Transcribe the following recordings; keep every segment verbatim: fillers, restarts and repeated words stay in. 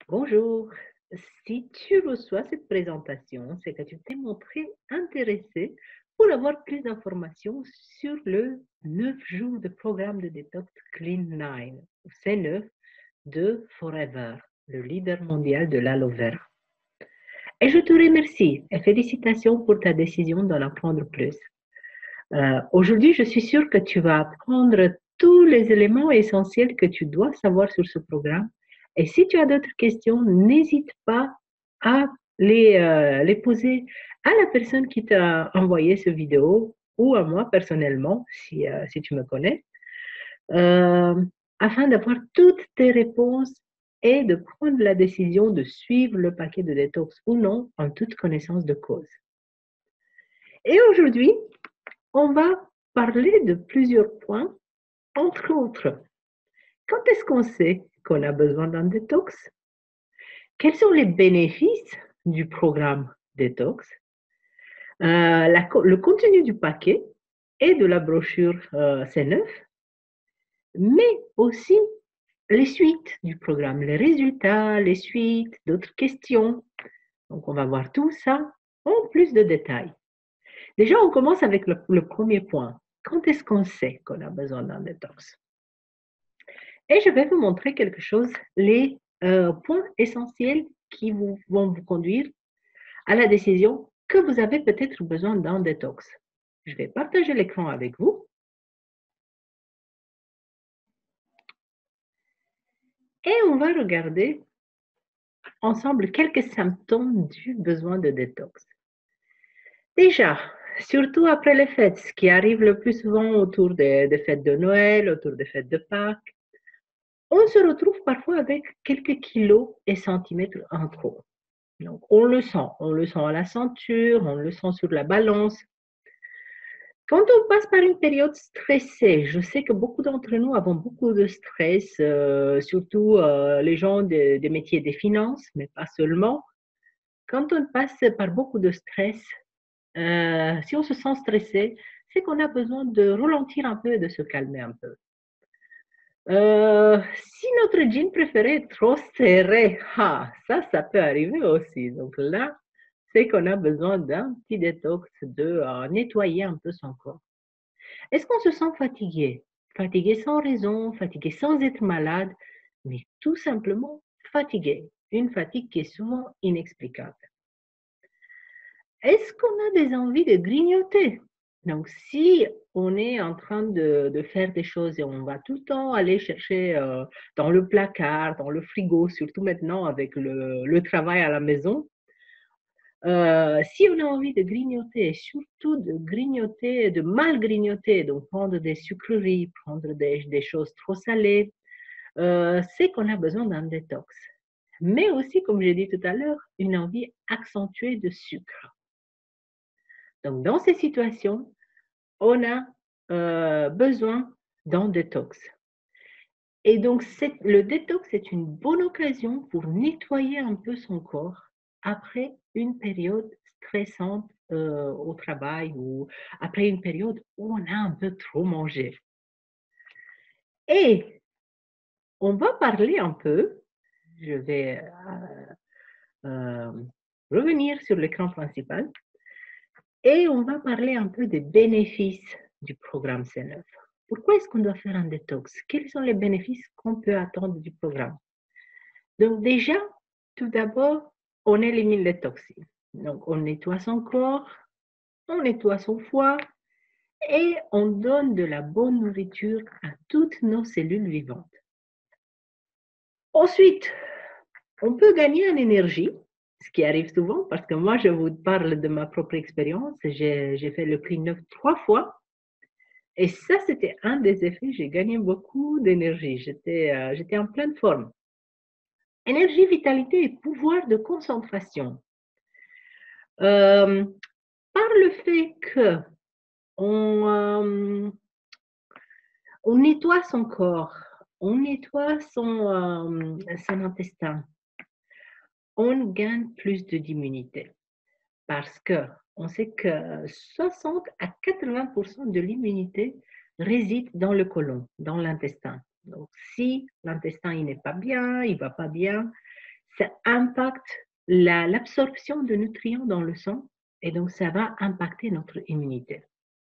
Bonjour. Si tu reçois cette présentation, c'est que tu t'es montré intéressé pour avoir plus d'informations sur le neuf jours de programme de détox Clean Nine, ou C neuf de Forever, le leader mondial de l'aloe vera. Et je te remercie et félicitations pour ta décision d'en apprendre plus. Euh, Aujourd'hui, je suis sûre que tu vas apprendre tous les éléments essentiels que tu dois savoir sur ce programme. Et si tu as d'autres questions, n'hésite pas à les, euh, les poser à la personne qui t'a envoyé cette vidéo ou à moi personnellement, si, euh, si tu me connais, euh, afin d'avoir toutes tes réponses et de prendre la décision de suivre le paquet de détox ou non en toute connaissance de cause. Et aujourd'hui, on va parler de plusieurs points, entre autres. Quand est-ce qu'on sait qu'on a besoin d'un détox? Quels sont les bénéfices du programme détox? Euh, la, le contenu du paquet et de la brochure euh, C neuf, mais aussi les suites du programme, les résultats, les suites, d'autres questions. Donc, on va voir tout ça en plus de détails. Déjà, on commence avec le, le premier point. Quand est-ce qu'on sait qu'on a besoin d'un détox? Et je vais vous montrer quelque chose, les euh, points essentiels qui vous, vont vous conduire à la décision que vous avez peut-être besoin d'un détox. Je vais partager l'écran avec vous. Et on va regarder ensemble quelques symptômes du besoin de détox. Déjà, surtout après les fêtes, ce qui arrive le plus souvent autour des, des fêtes de Noël, autour des fêtes de Pâques, on se retrouve parfois avec quelques kilos et centimètres en trop. Donc, on le sent, on le sent à la ceinture, on le sent sur la balance. Quand on passe par une période stressée, je sais que beaucoup d'entre nous avons beaucoup de stress, euh, surtout euh, les gens des, des métiers des finances, mais pas seulement. Quand on passe par beaucoup de stress, euh, si on se sent stressé, c'est qu'on a besoin de ralentir un peu et de se calmer un peu. Euh, si notre jean préféré est trop serré, ah, ça, ça peut arriver aussi. Donc là, c'est qu'on a besoin d'un petit détox, de euh, nettoyer un peu son corps. Est-ce qu'on se sent fatigué? Fatigué sans raison, fatigué sans être malade, mais tout simplement fatigué. Une fatigue qui est souvent inexplicable. Est-ce qu'on a des envies de grignoter? Donc, si on est en train de, de, faire des choses et on va tout le temps aller chercher euh, dans le placard, dans le frigo, surtout maintenant avec le, le travail à la maison, euh, si on a envie de grignoter, surtout de grignoter, de mal grignoter, donc prendre des sucreries, prendre des, des choses trop salées, euh, c'est qu'on a besoin d'un détox. Mais aussi, comme j'ai dit tout à l'heure, une envie accentuée de sucre. Donc, dans ces situations, on a euh, besoin d'un détox. Et donc, le détox est une bonne occasion pour nettoyer un peu son corps après une période stressante euh, au travail ou après une période où on a un peu trop mangé. Et on va parler un peu, je vais euh, euh, revenir sur l'écran principal, et on va parler un peu des bénéfices du programme C neuf. Pourquoi est-ce qu'on doit faire un détox? Quels sont les bénéfices qu'on peut attendre du programme? Donc déjà, tout d'abord, on élimine les toxines. Donc on nettoie son corps, on nettoie son foie et on donne de la bonne nourriture à toutes nos cellules vivantes. Ensuite, on peut gagner en énergie, ce qui arrive souvent parce que moi, je vous parle de ma propre expérience. J'ai fait le Clean neuf trois fois. Et ça, c'était un des effets. J'ai gagné beaucoup d'énergie. J'étais euh, j'étais en pleine forme. Énergie, vitalité et pouvoir de concentration. Euh, par le fait que on, euh, on nettoie son corps, on nettoie son, euh, son intestin, on gagne plus d'immunité. Parce que on sait que soixante à quatre-vingts pour cent de l'immunité réside dans le côlon, dans l'intestin. Donc, si l'intestin n'est pas bien, il ne va pas bien, ça impacte la- l'absorption de nutriments dans le sang et donc ça va impacter notre immunité.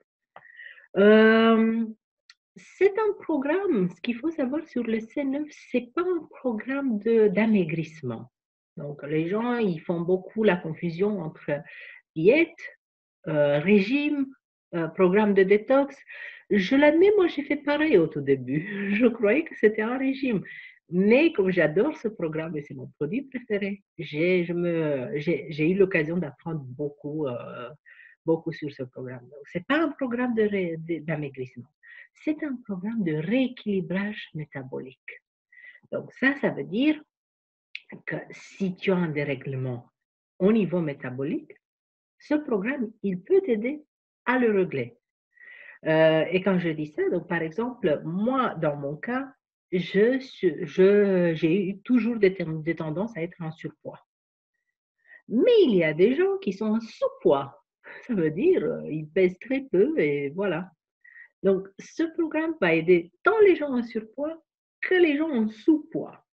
Euh, c'est un programme, ce qu'il faut savoir sur le C neuf, c'est pas un programme de- d'amaigrissement. Donc les gens, ils font beaucoup la confusion entre diète, euh, régime, euh, programme de détox. Je l'admets, moi j'ai fait pareil au tout début. Je croyais que c'était un régime. Mais comme j'adore ce programme et c'est mon produit préféré, j'ai je me- j'ai- j'ai eu l'occasion d'apprendre beaucoup, euh, beaucoup sur ce programme. Donc, ce n'est pas un programme de ré- de- d'amaigrissement, c'est un programme de rééquilibrage métabolique. Donc ça, ça veut dire que si tu as un dérèglement au niveau métabolique, ce programme, il peut t'aider à le régler. Euh, et quand je dis ça, donc par exemple, moi, dans mon cas, je, je, j'ai eu toujours des, des tendances à être en surpoids. Mais il y a des gens qui sont en sous-poids. Ça veut dire euh, ils pèsent très peu et voilà. Donc, ce programme va aider tant les gens en surpoids que les gens en sous-poids.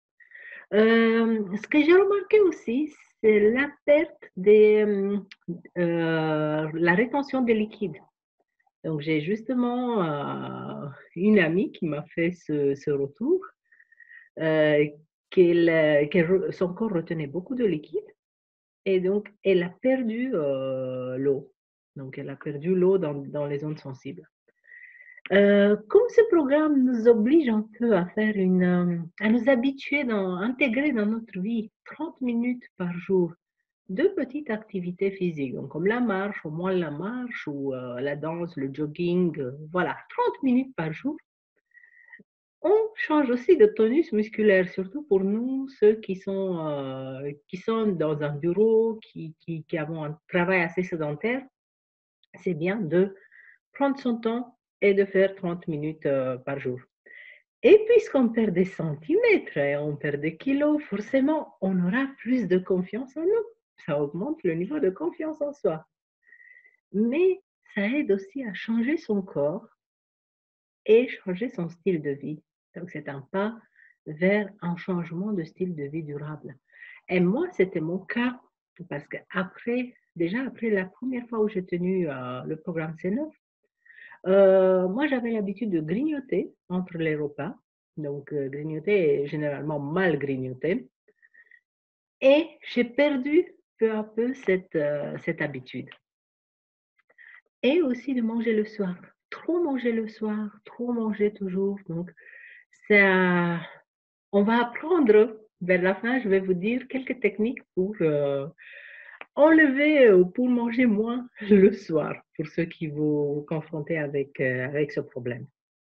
Euh, ce que j'ai remarqué aussi, c'est la perte des, euh, la rétention des liquides. Donc, j'ai justement euh, une amie qui m'a fait ce, ce retour, euh, qu'elle, que son corps retenait beaucoup de liquide et donc elle a perdu euh, l'eau. Donc, elle a perdu l'eau dans, dans les zones sensibles. Euh, comme ce programme nous oblige un peu à faire une, euh, à nous habituer, dans, à intégrer dans notre vie trente minutes par jour de petites activités physiques, donc comme la marche, au moins la marche ou euh, la danse, le jogging, euh, voilà, trente minutes par jour. On change aussi de tonus musculaire, surtout pour nous, ceux qui sont, euh, qui sont dans un bureau, qui, qui, qui avons un travail assez sédentaire. C'est bien de prendre son temps et de faire trente minutes euh, par jour. Et puisqu'on perd des centimètres et on perd des kilos, forcément, on aura plus de confiance en nous. Ça augmente le niveau de confiance en soi. Mais ça aide aussi à changer son corps et changer son style de vie. Donc, c'est un pas vers un changement de style de vie durable. Et moi, c'était mon cas parce qu'après, déjà après la première fois où j'ai tenu euh, le programme C neuf, euh, moi, j'avais l'habitude de grignoter entre les repas. Donc, euh, grignoter est généralement mal grignoter. Et j'ai perdu peu à peu cette, euh, cette habitude. Et aussi de manger le soir. Trop manger le soir, trop manger toujours. Donc, ça, on va apprendre vers la fin, je vais vous dire quelques techniques pour euh, enlever ou pour manger moins le soir, pour ceux qui vous confrontez avec, euh, avec ce problème.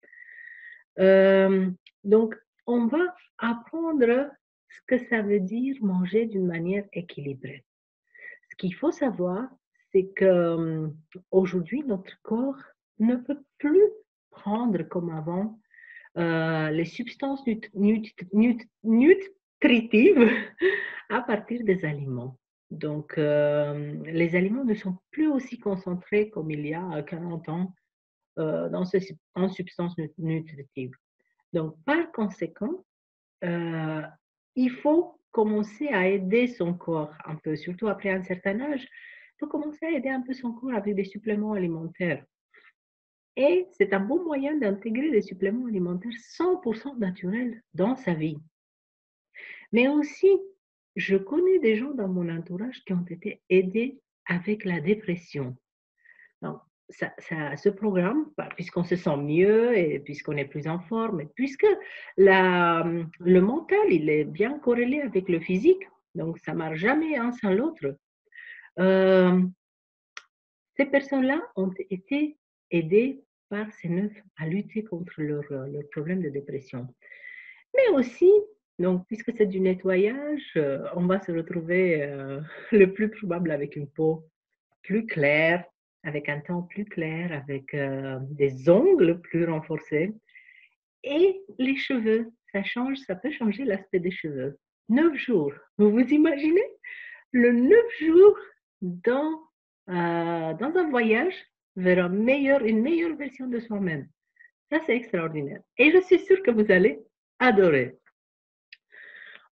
Euh, donc, on va apprendre ce que ça veut dire manger d'une manière équilibrée. Ce qu'il faut savoir, c'est qu'aujourd'hui, notre corps ne peut plus prendre comme avant euh, les substances nut nut nut nutritives à partir des aliments. Donc, euh, les aliments ne sont plus aussi concentrés comme il y a quarante ans euh, dans ce, en substances nutritives. Donc, par conséquent, euh, il faut commencer à aider son corps un peu, surtout après un certain âge. Il faut commencer à aider un peu son corps avec des suppléments alimentaires. Et c'est un bon moyen d'intégrer des suppléments alimentaires cent pour cent naturels dans sa vie. Mais aussi, je connais des gens dans mon entourage qui ont été aidés avec la dépression. Donc, ça, ça, ce programme, puisqu'on se sent mieux et puisqu'on est plus en forme, et puisque la, le mental, il est bien corrélé avec le physique, donc ça ne marche jamais un sans l'autre. Euh, ces personnes-là ont été aidées par ces neuf à lutter contre leur, leur problème de dépression. Mais aussi, donc, puisque c'est du nettoyage, euh, on va se retrouver euh, le plus probable avec une peau plus claire, avec un teint plus clair, avec euh, des ongles plus renforcés. Et les cheveux, ça change, ça peut changer l'aspect des cheveux. Neuf jours, vous vous imaginez le neuf jours dans, euh, dans un voyage vers un meilleur, une meilleure version de soi-même. Ça, c'est extraordinaire. Et je suis sûre que vous allez adorer.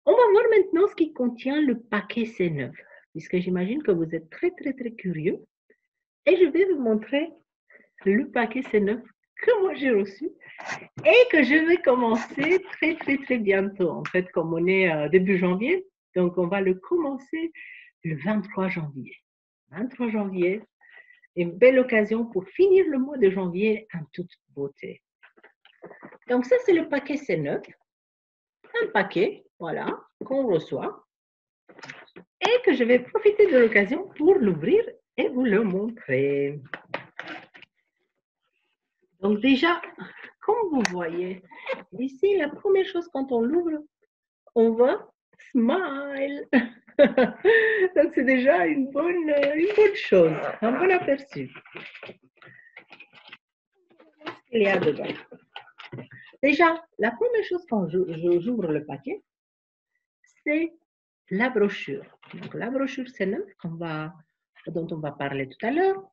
On va voir maintenant ce qui contient le paquet C neuf, puisque j'imagine que vous êtes très, très, très curieux. Et je vais vous montrer le paquet C neuf que moi j'ai reçu et que je vais commencer très, très, très bientôt. En fait, comme on est euh, début janvier, donc on va le commencer le vingt-trois janvier. vingt-trois janvier, une belle occasion pour finir le mois de janvier en toute beauté. Donc ça, c'est le paquet C neuf. Un paquet, voilà, qu'on reçoit et que je vais profiter de l'occasion pour l'ouvrir et vous le montrer. Donc déjà, comme vous voyez, ici, la première chose quand on l'ouvre, on voit smile. Donc c'est déjà une bonne, une bonne chose, un bon aperçu. Qu'est-ce qu'il y a dedans? Déjà, la première chose quand j'ouvre le paquet, c'est la brochure. Donc la brochure C neuf qu'on va, dont on va parler tout à l'heure.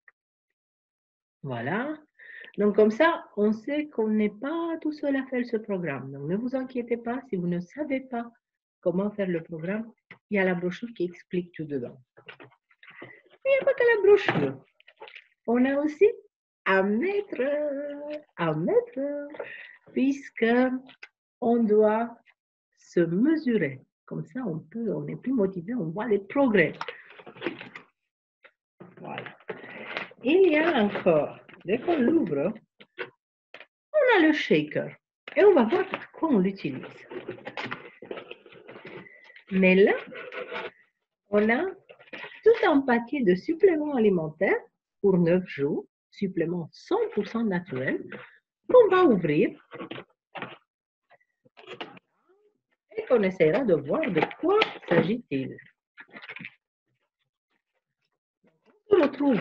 Voilà. Donc, comme ça, on sait qu'on n'est pas tout seul à faire ce programme. Donc, ne vous inquiétez pas si vous ne savez pas comment faire le programme. Il y a la brochure qui explique tout dedans. Il n'y a pas que la brochure. On a aussi un mètre, un mètre, puisque on doit se mesurer. Comme ça, on peut, on est plus motivé, on voit les progrès. Voilà. Il y a encore, dès qu'on l'ouvre, on a le shaker et on va voir pourquoi on l'utilise. Mais là, on a tout un paquet de suppléments alimentaires pour neuf jours, suppléments cent pour cent naturels, qu'on va ouvrir et qu'on essaiera de voir de quoi s'agit-il. On se retrouve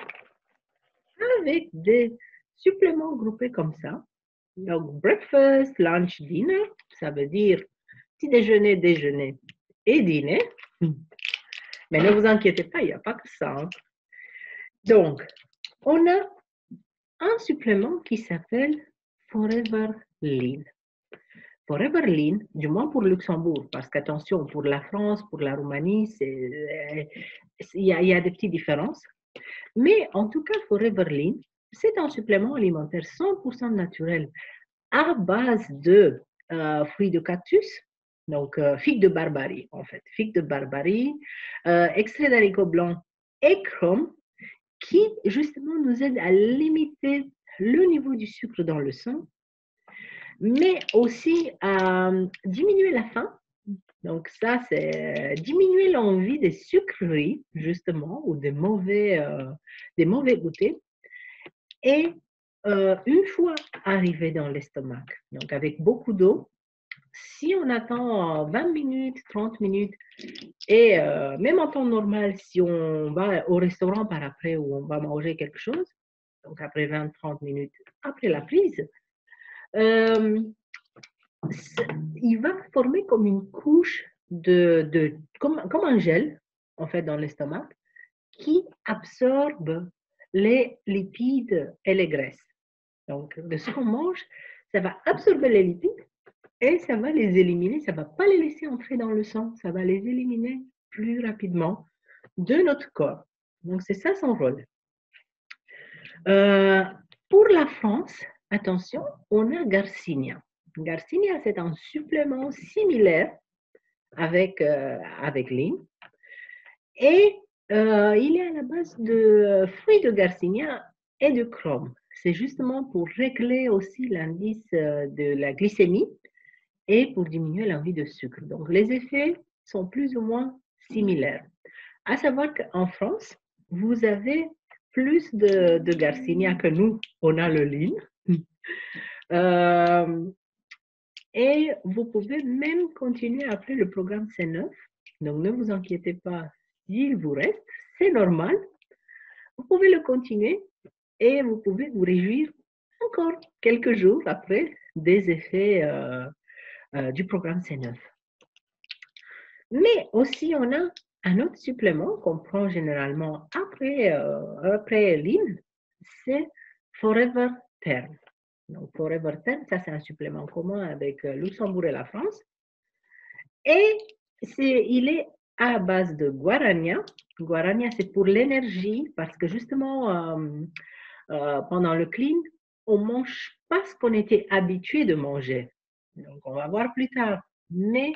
avec des suppléments groupés comme ça. Donc, breakfast, lunch, dinner, ça veut dire petit déjeuner, déjeuner et dîner. Mais ne vous inquiétez pas, il n'y a pas que ça. Hein. Donc, on a un supplément qui s'appelle Forever Lean. Forever Lean, du moins pour Luxembourg, parce qu'attention, pour la France, pour la Roumanie, il y, y a des petites différences. Mais en tout cas, Forever Lean, c'est un supplément alimentaire cent pour cent naturel à base de euh, fruits de cactus, donc euh, figues de Barbarie en fait, figues de Barbarie, euh, extrait d'haricots blancs et chrome, qui justement nous aide à limiter le niveau du sucre dans le sang, mais aussi à diminuer la faim. Donc ça, c'est diminuer l'envie des sucreries, justement, ou des mauvais, euh, des mauvais goûters. Et euh, une fois arrivé dans l'estomac, donc avec beaucoup d'eau, si on attend vingt minutes, trente minutes, et euh, même en temps normal, si on va au restaurant par après ou on va manger quelque chose, donc après vingt trente minutes après la prise, euh, il va former comme une couche de, de comme, comme un gel, en fait, dans l'estomac, qui absorbe les lipides et les graisses. Donc, de ce qu'on mange, ça va absorber les lipides et ça va les éliminer, ça ne va pas les laisser entrer dans le sang, ça va les éliminer plus rapidement de notre corps. Donc, c'est ça son rôle. Euh, pour la France, attention, on a Garcinia. Garcinia, c'est un supplément similaire avec, euh, avec Lean. Et euh, il est à la base de fruits de Garcinia et de chrome. C'est justement pour régler aussi l'indice de la glycémie et pour diminuer l'envie de sucre. Donc, les effets sont plus ou moins similaires. À savoir qu'en France, vous avez plus de, de Garcinia que nous, on a le Lean. Euh, et vous pouvez même continuer après le programme C neuf. Donc, ne vous inquiétez pas s'il vous reste, c'est normal. Vous pouvez le continuer et vous pouvez vous réjouir encore quelques jours après des effets euh, euh, du programme C neuf. Mais aussi, on a un autre supplément qu'on prend généralement après, euh, après Lean, c'est Forever Term. Donc, Forever Term, ça c'est un supplément commun avec Luxembourg et la France. Et c'est, il est à base de guarania. Guarania, c'est pour l'énergie parce que justement, euh, euh, pendant le clean, on ne mange pas ce qu'on était habitué de manger. Donc, on va voir plus tard. Mais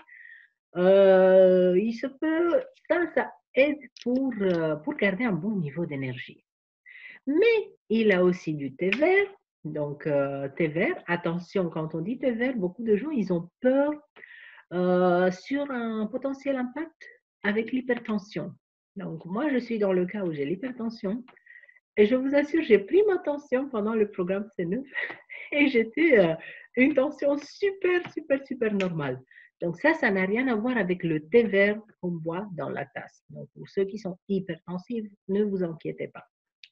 euh, il se peut, ça, ça aide pour, euh, pour garder un bon niveau d'énergie. Mais il a aussi du thé vert. Donc, euh, thé vert, attention, quand on dit thé vert, beaucoup de gens, ils ont peur euh, sur un potentiel impact avec l'hypertension. Donc, moi, je suis dans le cas où j'ai l'hypertension et je vous assure, j'ai pris ma tension pendant le programme C neuf et j'étais euh, une tension super, super, super normale. Donc, ça, ça n'a rien à voir avec le thé vert qu'on boit dans la tasse. Donc, pour ceux qui sont hypertensifs, ne vous inquiétez pas.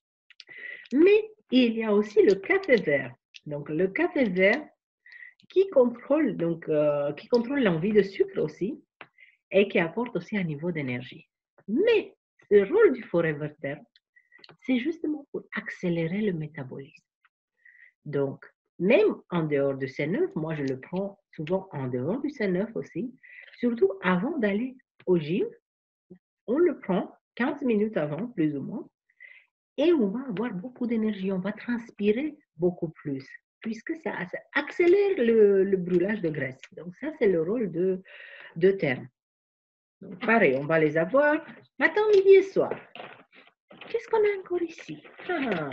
Mais il y a aussi le café vert. Donc, le café vert qui contrôle, donc, euh, qui contrôle l'envie de sucre aussi et qui apporte aussi un niveau d'énergie. Mais le rôle du Forever Term, c'est justement pour accélérer le métabolisme. Donc, même en dehors du C neuf, moi je le prends souvent en dehors du C neuf aussi, surtout avant d'aller au gym, on le prend quinze minutes avant, plus ou moins, et on va avoir beaucoup d'énergie, on va transpirer beaucoup plus, puisque ça, ça accélère le, le, brûlage de graisse. Donc ça, c'est le rôle de, de terme. Donc pareil, on va les avoir matin, midi et soir. Qu'est-ce qu'on a encore ici? ah,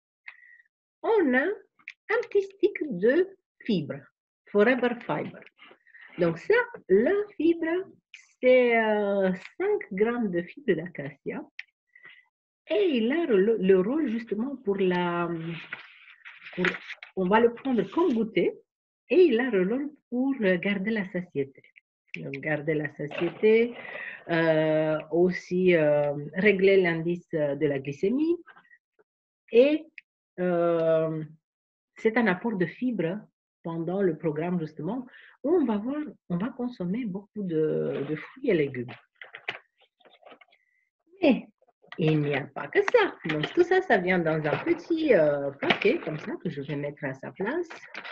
On a un petit stick de fibres, Forever Fiber. Donc ça, la fibre, c'est euh, cinq grammes de fibres d'acacia. Et il a le, le rôle justement pour la... Pour, on va le prendre comme goûter et il a le rôle pour garder la satiété. Donc, garder la satiété, euh, aussi euh, régler l'indice de la glycémie et euh, c'est un apport de fibres pendant le programme justement où on va, voir, on va consommer beaucoup de, de fruits et légumes. Mais il n'y a pas que ça. Donc tout ça, ça vient dans un petit euh, paquet comme ça que je vais mettre à sa place.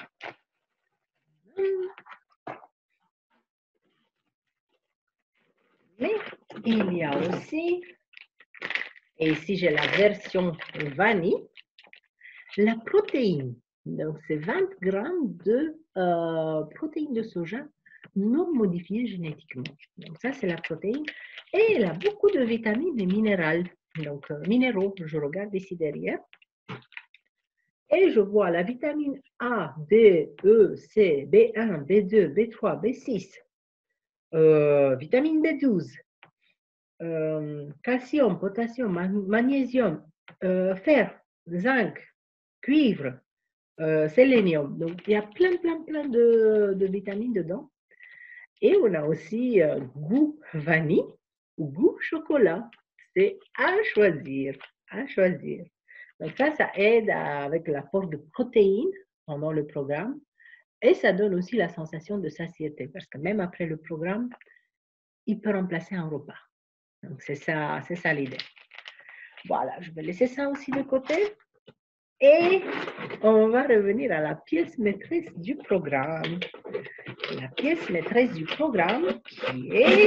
Mais il y a aussi, et ici j'ai la version vanille, la protéine. Donc c'est vingt grammes de euh, protéines de soja non modifiées génétiquement. Donc ça c'est la protéine. Et elle a beaucoup de vitamines et minéraux. Donc euh, minéraux, je regarde ici derrière. Et je vois la vitamine A, D, E, C, B un, B deux, B trois, B six, euh, vitamine B douze, euh, calcium, potassium, magnésium, euh, fer, zinc, cuivre, euh, sélénium. Donc, il y a plein, plein, plein de, de vitamines dedans. Et on a aussi euh, goût vanille ou goût chocolat. C'est à choisir, à choisir. Donc ça, ça aide à, avec l'apport de protéines pendant le programme et ça donne aussi la sensation de satiété parce que même après le programme, il peut remplacer un repas. Donc c'est ça, c'est ça l'idée. Voilà, je vais laisser ça aussi de côté et on va revenir à la pièce maîtresse du programme. La pièce maîtresse du programme qui est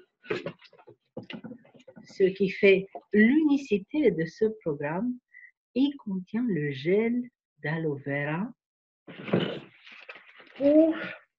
ce qui fait l'unicité de ce programme. Il contient le gel d'aloe vera ou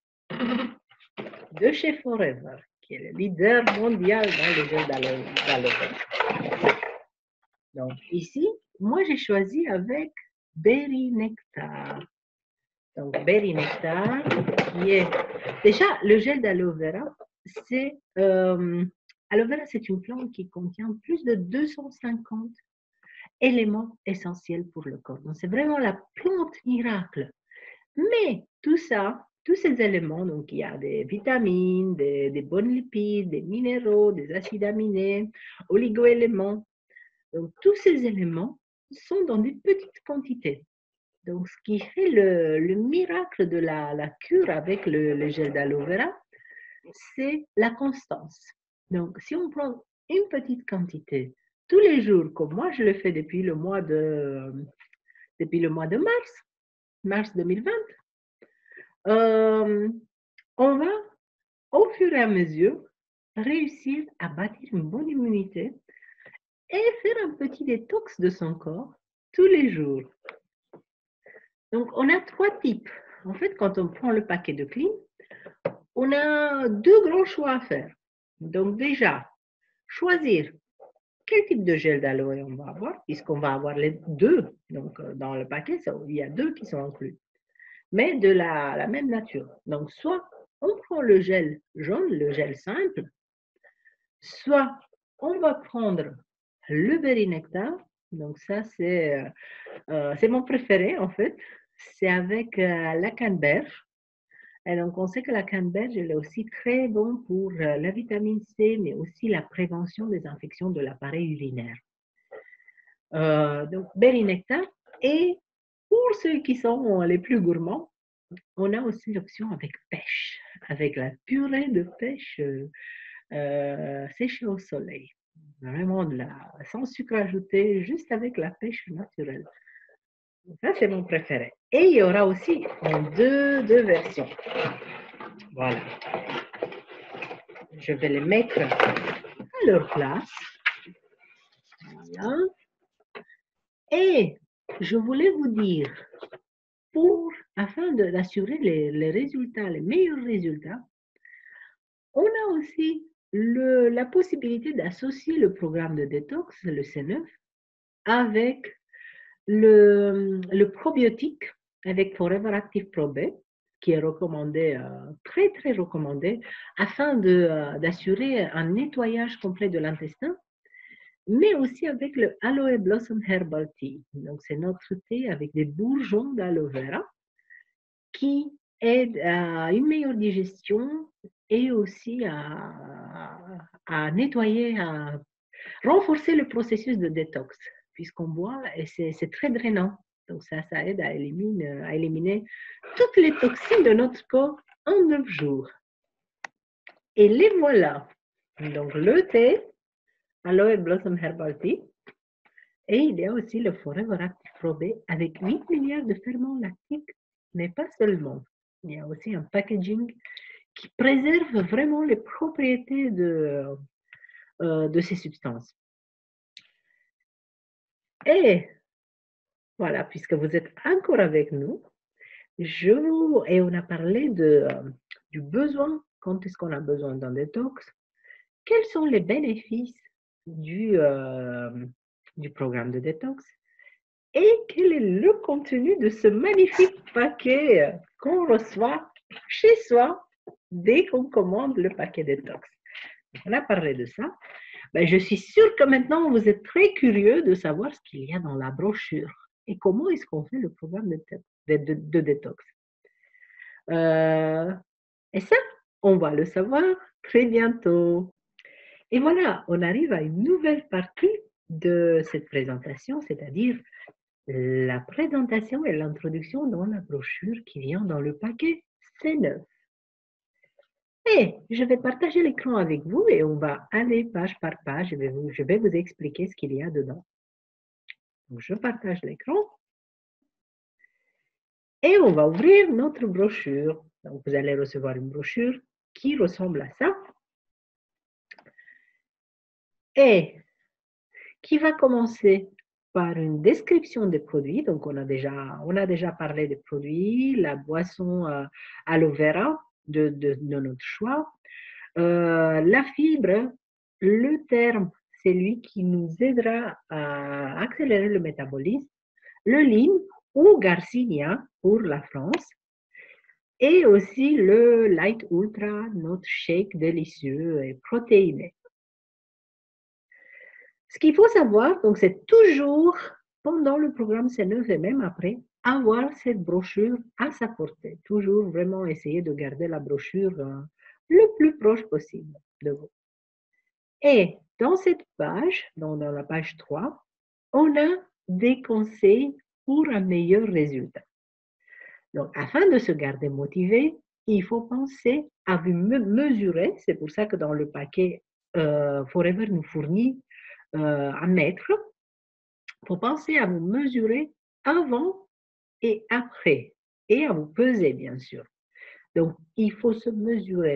de chez Forever, qui est le leader mondial dans le gel d'aloe vera. Donc ici, moi j'ai choisi avec Berry Nectar. Donc Berry Nectar, qui est déjà le gel d'aloe vera, c'est euh, aloe vera, c'est une plante qui contient plus de deux cent cinquante éléments essentiels pour le corps. Donc c'est vraiment la plante miracle. Mais tout ça, tous ces éléments, donc il y a des vitamines, des, des bons lipides, des minéraux, des acides aminés, oligoéléments. Donc tous ces éléments sont dans des petites quantités. Donc ce qui fait le, le miracle de la, la cure avec le, le gel d'aloe vera, c'est la constance. Donc si on prend une petite quantité tous les jours, comme moi je le fais depuis le mois de, depuis le mois de mars, mars deux mille vingt, Euh, on va au fur et à mesure, réussir à bâtir une bonne immunité et faire un petit détox de son corps tous les jours. Donc, on a trois types. En fait, quand on prend le paquet de Clean, on a deux grands choix à faire. Donc, déjà, choisir quel type de gel d'aloe on va avoir, puisqu'on va avoir les deux. Donc, dans le paquet, ça, il y a deux qui sont inclus, mais de la, la même nature. Donc, soit on prend le gel jaune, le gel simple, soit on va prendre le berry nectar. Donc, ça, c'est euh, c'est mon préféré, en fait. C'est avec euh, la canneberge. Et donc, on sait que la canneberge, elle est aussi très bonne pour euh, la vitamine C, mais aussi la prévention des infections de l'appareil urinaire. Euh, donc, berry nectar. Et pour ceux qui sont les plus gourmands, on a aussi l'option avec pêche, avec la purée de pêche euh, euh, séchée au soleil. Vraiment de la, sans sucre ajouté, juste avec la pêche naturelle. Ça, c'est mon préféré. Et il y aura aussi en deux, deux versions. Voilà. Je vais les mettre à leur place. Voilà. Et je voulais vous dire, pour, afin d'assurer les, les résultats, les meilleurs résultats, on a aussi le, la possibilité d'associer le programme de détox, le C neuf, avec le, le probiotique, avec Forever Active Pro B, qui est recommandé, euh, très très recommandé, afin d'assurer un nettoyage complet de l'intestin, mais aussi avec le Aloe Blossom Herbal Tea. Donc, c'est notre thé avec des bourgeons d'aloe vera qui aide à une meilleure digestion et aussi à, à nettoyer, à renforcer le processus de détox, puisqu'on boit et c'est très drainant. Donc, ça, ça aide à éliminer, à éliminer toutes les toxines de notre corps en neuf jours. Et les voilà. Donc, le thé, Aloe Blossom Herbal Tea. Et il y a aussi le Forever Active Pro B avec huit milliards de ferments lactiques, mais pas seulement. Il y a aussi un packaging qui préserve vraiment les propriétés de, euh, de ces substances. Et voilà, puisque vous êtes encore avec nous, je vous, et on a parlé de, euh, du besoin, quand est-ce qu'on a besoin d'un détox, quels sont les bénéfices du, euh, du programme de détox et quel est le contenu de ce magnifique paquet qu'on reçoit chez soi dès qu'on commande le paquet détox. On a parlé de ça. Ben, je suis sûre que maintenant, vous êtes très curieux de savoir ce qu'il y a dans la brochure et comment est-ce qu'on fait le programme de, de, de, de détox. Euh, et ça, on va le savoir très bientôt. Et voilà, on arrive à une nouvelle partie de cette présentation, c'est-à-dire la présentation et l'introduction dans la brochure qui vient dans le paquet C neuf. Et je vais partager l'écran avec vous et on va aller page par page. Je vais vous, je vais vous expliquer ce qu'il y a dedans. Donc, je partage l'écran et on va ouvrir notre brochure. Donc, vous allez recevoir une brochure qui ressemble à ça et qui va commencer par une description des produits. Donc, on a déjà, on a déjà parlé des produits, la boisson euh, aloe vera de, de, de notre choix. Euh, la fibre, le terme, c'est lui qui nous aidera à accélérer le métabolisme. Le lime ou Garcinia pour la France. Et aussi le Light Ultra, notre shake délicieux et protéiné. Ce qu'il faut savoir, donc, c'est toujours pendant le programme C neuf et même après, avoir cette brochure à sa portée. Toujours vraiment essayer de garder la brochure euh, le plus proche possible de vous. Et dans cette page, dans, dans la page trois, on a des conseils pour un meilleur résultat. Donc, afin de se garder motivé, il faut penser à vous mesurer. C'est pour ça que dans le paquet, euh, Forever nous fournit euh, un mètre. Il faut penser à vous mesurer avant et après et à vous peser, bien sûr. Donc, il faut se mesurer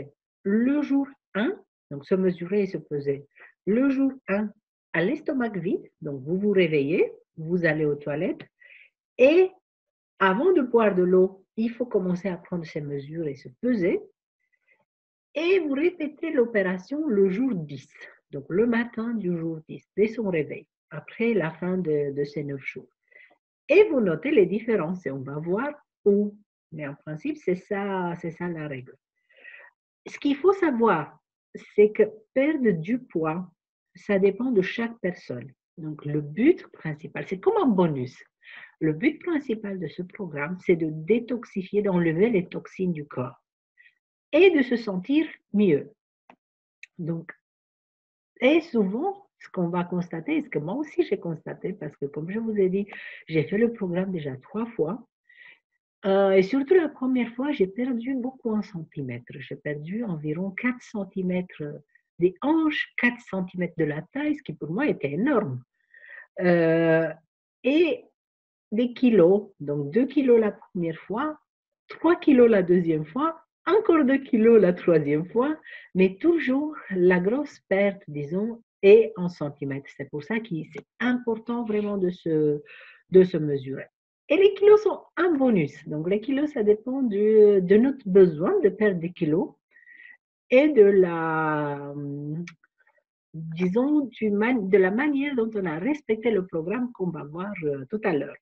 le jour un, donc se mesurer et se peser. Le jour un, à l'estomac vide, donc vous vous réveillez, vous allez aux toilettes et avant de boire de l'eau, il faut commencer à prendre ces mesures et se peser. Et vous répétez l'opération le jour dix, donc le matin du jour dix, dès son réveil, après la fin de, de ces neuf jours. Et vous notez les différences et on va voir où. Mais en principe, c'est ça, c'est ça la règle. Ce qu'il faut savoir, c'est que perdre du poids, ça dépend de chaque personne. Donc, le but principal, c'est comme un bonus. Le but principal de ce programme, c'est de détoxifier, d'enlever les toxines du corps et de se sentir mieux. Donc, et souvent, ce qu'on va constater, et ce que moi aussi j'ai constaté, parce que comme je vous ai dit, j'ai fait le programme déjà trois fois, euh, et surtout la première fois, j'ai perdu beaucoup en centimètres. J'ai perdu environ quatre centimètres des hanches, quatre centimètres de la taille, ce qui pour moi était énorme. Euh, et des kilos, donc deux kilos la première fois, trois kilos la deuxième fois, encore deux kilos la troisième fois, mais toujours la grosse perte, disons, est en centimètres. C'est pour ça que c'est important vraiment de se, de se mesurer. Et les kilos sont un bonus. Donc, les kilos, ça dépend de, de notre besoin de perdre des kilos et de la, disons, du man, de la manière dont on a respecté le programme qu'on va voir euh, tout à l'heure.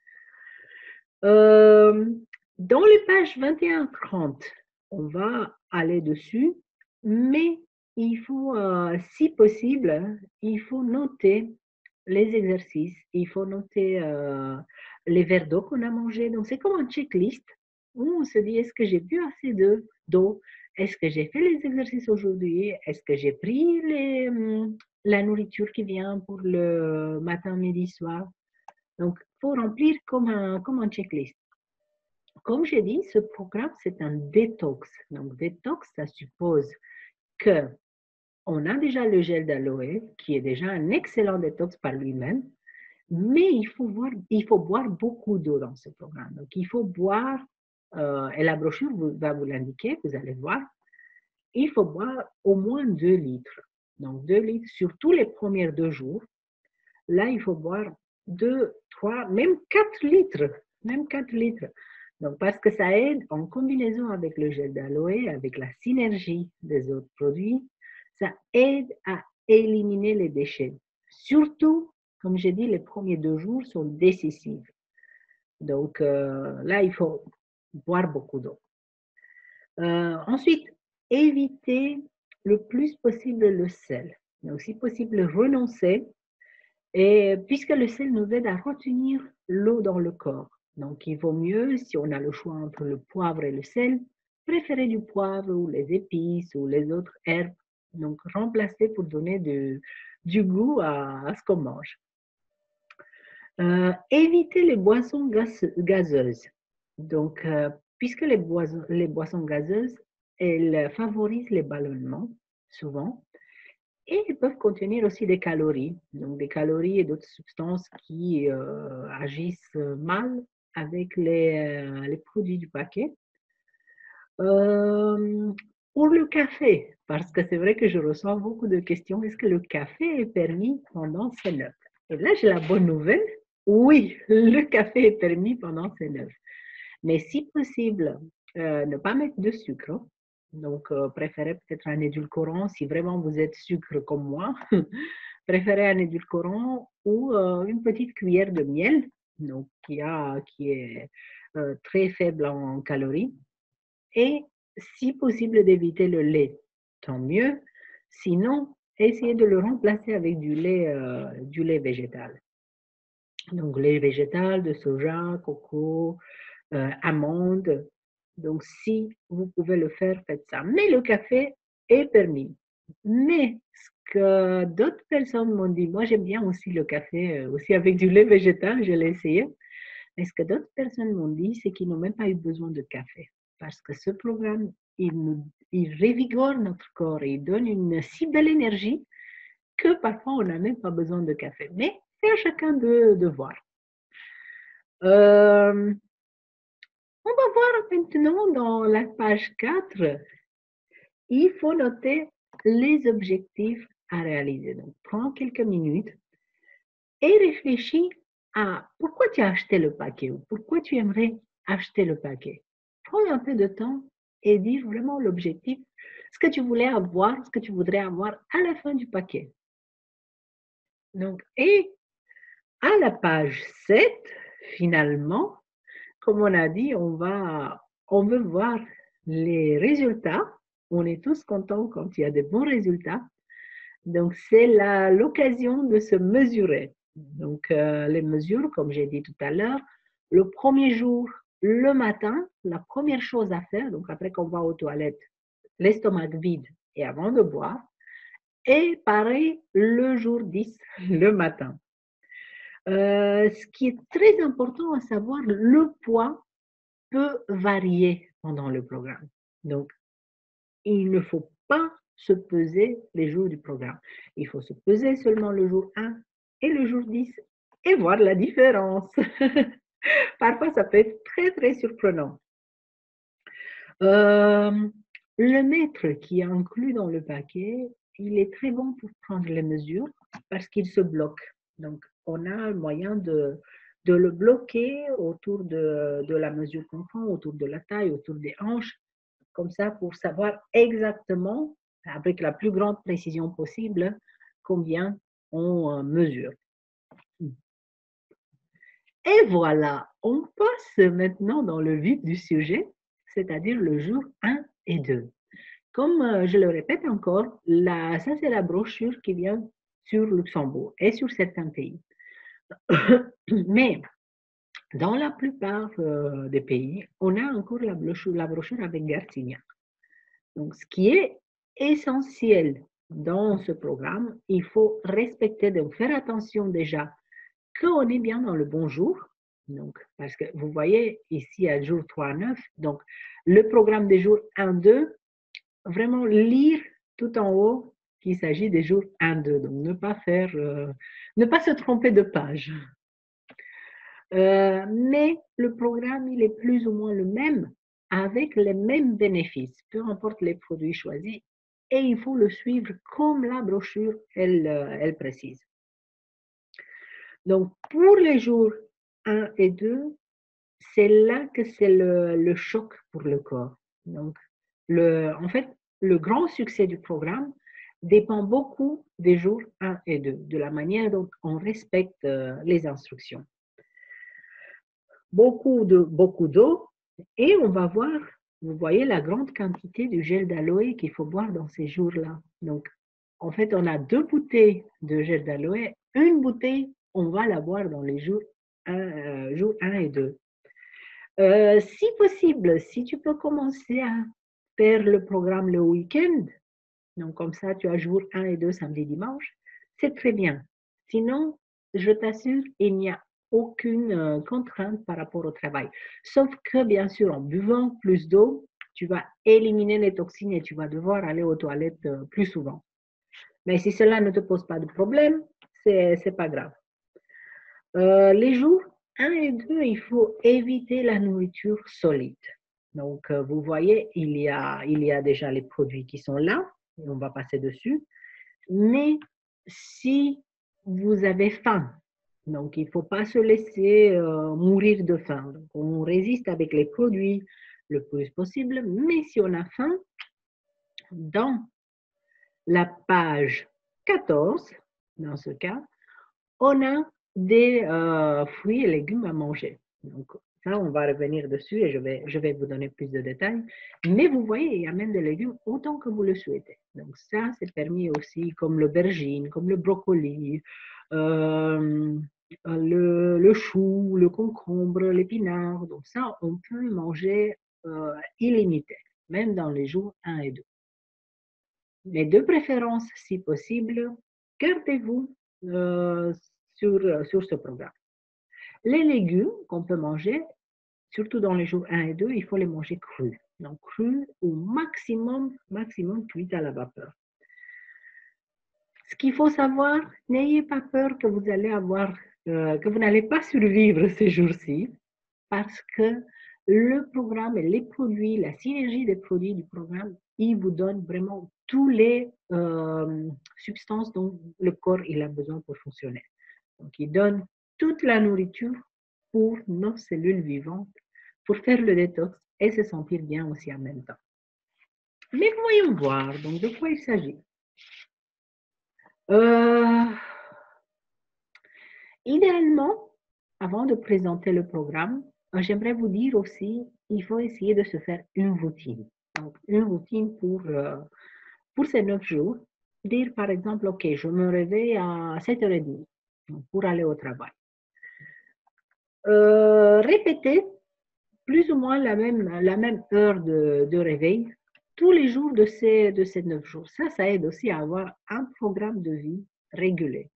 Euh, dans les pages vingt et un trente, on va aller dessus, mais il faut, euh, si possible, il faut noter les exercices, il faut noter euh, les verres d'eau qu'on a mangés. Donc, c'est comme un checklist où on se dit, est-ce que j'ai bu assez d'eau? Est-ce que j'ai fait les exercices aujourd'hui? Est-ce que j'ai pris les, la nourriture qui vient pour le matin, midi, soir? Donc, il faut remplir comme un, comme un checklist. Comme j'ai dit, ce programme, c'est un détox. Donc, détox, ça suppose que on a déjà le gel d'aloe, qui est déjà un excellent détox par lui-même, mais il faut, voir, il faut boire beaucoup d'eau dans ce programme. Donc, il faut boire, euh, et la brochure vous, va vous l'indiquer, vous allez voir, il faut boire au moins deux litres. Donc, deux litres sur tous les premiers deux jours. Là, il faut boire deux, trois, même quatre litres, même quatre litres. Donc, parce que ça aide en combinaison avec le gel d'aloe, avec la synergie des autres produits, ça aide à éliminer les déchets. Surtout, comme j'ai dit, les premiers deux jours sont décisifs. Donc, euh, là, il faut boire beaucoup d'eau. Euh, ensuite, éviter le plus possible le sel. Donc, si possible, renoncer. Et puisque le sel nous aide à retenir l'eau dans le corps. Donc, il vaut mieux, si on a le choix entre le poivre et le sel, préférer du poivre ou les épices ou les autres herbes. Donc, remplacer pour donner de, du goût à, à ce qu'on mange. Euh, éviter les boissons gaz, gazeuses. Donc, euh, puisque les boissons, les boissons gazeuses, elles favorisent les ballonnements, souvent, et ils peuvent contenir aussi des calories, donc des calories et d'autres substances qui euh, agissent mal avec les, euh, les produits du paquet. Euh, pour le café, parce que c'est vrai que je reçois beaucoup de questions, est-ce que le café est permis pendant ces neuf? Et là, j'ai la bonne nouvelle. Oui, le café est permis pendant ces neuf. Mais si possible, euh, ne pas mettre de sucre. Donc, euh, préférez peut-être un édulcorant si vraiment vous êtes sucre comme moi. Préférez un édulcorant ou euh, une petite cuillère de miel, donc qui, a, qui est euh, très faible en calories. Et si possible, d'éviter le lait, tant mieux. Sinon, essayez de le remplacer avec du lait, euh, du lait végétal. Donc, lait végétal, de soja, coco, euh, amandes. Donc, si vous pouvez le faire, faites ça. Mais le café est permis. Mais ce que d'autres personnes m'ont dit, moi j'aime bien aussi le café, euh, aussi avec du lait végétal, je l'ai essayé. Mais ce que d'autres personnes m'ont dit, c'est qu'ils n'ont même pas eu besoin de café. Parce que ce programme, il, nous, il révigore notre corps et il donne une si belle énergie que parfois on n'a même pas besoin de café. Mais c'est à chacun de, de voir. Euh, on va voir maintenant dans la page quatre il faut noter les objectifs à réaliser. Donc, prends quelques minutes et réfléchis à pourquoi tu as acheté le paquet ou pourquoi tu aimerais acheter le paquet. Prends un peu de temps et dis vraiment l'objectif, ce que tu voulais avoir, ce que tu voudrais avoir à la fin du paquet. Donc, et à la page sept, finalement, comme on a dit, on va, on veut voir les résultats. On est tous contents quand il y a de bons résultats. Donc, c'est l'occasion de se mesurer. Donc, euh, les mesures, comme j'ai dit tout à l'heure, le premier jour, le matin, la première chose à faire, donc après qu'on va aux toilettes, l'estomac vide et avant de boire, et pareil, le jour dix, le matin. Euh, ce qui est très important à savoir, le poids peut varier pendant le programme. Donc, il ne faut pas se peser les jours du programme. Il faut se peser seulement le jour un et le jour dix et voir la différence. Parfois, ça peut être très, très surprenant. Euh, le mètre qui est inclus dans le paquet, il est très bon pour prendre les mesures parce qu'il se bloque. Donc, on a un moyen de, de le bloquer autour de, de la mesure qu'on prend, autour de la taille, autour des hanches, comme ça pour savoir exactement, avec la plus grande précision possible, combien on mesure. Et voilà, on passe maintenant dans le vif du sujet, c'est-à-dire le jour un et deux. Comme je le répète encore, la, ça c'est la brochure qui vient sur Luxembourg et sur certains pays. Mais dans la plupart euh, des pays, on a encore la brochure, la brochure avec Garcinia. Donc, ce qui est essentiel dans ce programme, il faut respecter, donc faire attention déjà qu'on est bien dans le bon jour. Donc, parce que vous voyez ici à jour trois à neuf, donc le programme des jours un deux, vraiment lire tout en haut qu'il s'agit des jours un deux. Donc, ne pas faire, euh, ne pas se tromper de page. Euh, mais le programme, il est plus ou moins le même, avec les mêmes bénéfices, peu importe les produits choisis, et il faut le suivre comme la brochure, elle, elle précise. Donc, pour les jours un et deux, c'est là que c'est le, le choc pour le corps. Donc, le, en fait, le grand succès du programme dépend beaucoup des jours un et deux, de la manière dont on respecte euh, les instructions. Beaucoup de beaucoup d'eau et on va voir, vous voyez la grande quantité du gel d'aloe qu'il faut boire dans ces jours-là. Donc, en fait, on a deux bouteilles de gel d'aloe. Une bouteille, on va la boire dans les jours un, euh, jours un et deux. Euh, si possible, si tu peux commencer à faire le programme le week-end, donc comme ça, tu as jour un et deux, samedi, dimanche, c'est très bien. Sinon, je t'assure, il n'y a aucune contrainte par rapport au travail. Sauf que, bien sûr, en buvant plus d'eau, tu vas éliminer les toxines et tu vas devoir aller aux toilettes plus souvent. Mais si cela ne te pose pas de problème, c'est c'est pas grave. Euh, les jours un et deux, il faut éviter la nourriture solide. Donc, euh, vous voyez, il y, a, il y a déjà les produits qui sont là, et on va passer dessus. Mais si vous avez faim, donc il ne faut pas se laisser euh, mourir de faim. Donc, on résiste avec les produits le plus possible, mais si on a faim, dans la page quatorze, dans ce cas, on a des euh, fruits et légumes à manger. Donc, ça, on va revenir dessus et je vais, je vais vous donner plus de détails. Mais vous voyez, il y a même des légumes autant que vous le souhaitez. Donc, ça, c'est permis aussi, comme l'aubergine, comme le brocoli, euh, le, le chou, le concombre, l'épinard. Donc, ça, on peut manger euh, illimité, même dans les jours un et deux. Mais de préférence, si possible, gardez-vous euh, sur, sur ce programme. Les légumes qu'on peut manger, surtout dans les jours un et deux, il faut les manger crus. Donc crus au maximum, maximum cuits à la vapeur. Ce qu'il faut savoir, n'ayez pas peur que vous allez avoir, euh, que vous n'allez pas survivre ces jours-ci, parce que le programme et les produits, la synergie des produits du programme il vous donne vraiment tous les euh, substances dont le corps il a besoin pour fonctionner. Donc, il donne toute la nourriture pour nos cellules vivantes, pour faire le détox et se sentir bien aussi en même temps. Mais voyons voir, donc de quoi il s'agit. Euh, idéalement, avant de présenter le programme, j'aimerais vous dire aussi, il faut essayer de se faire une routine. Donc, une routine pour, euh, pour ces neuf jours. Dire par exemple, OK, je me réveille à sept heures trente pour aller au travail. Euh, répétez plus ou moins la même, la même heure de, de réveil tous les jours de ces, de ces neuf jours. Ça, ça aide aussi à avoir un programme de vie régulier.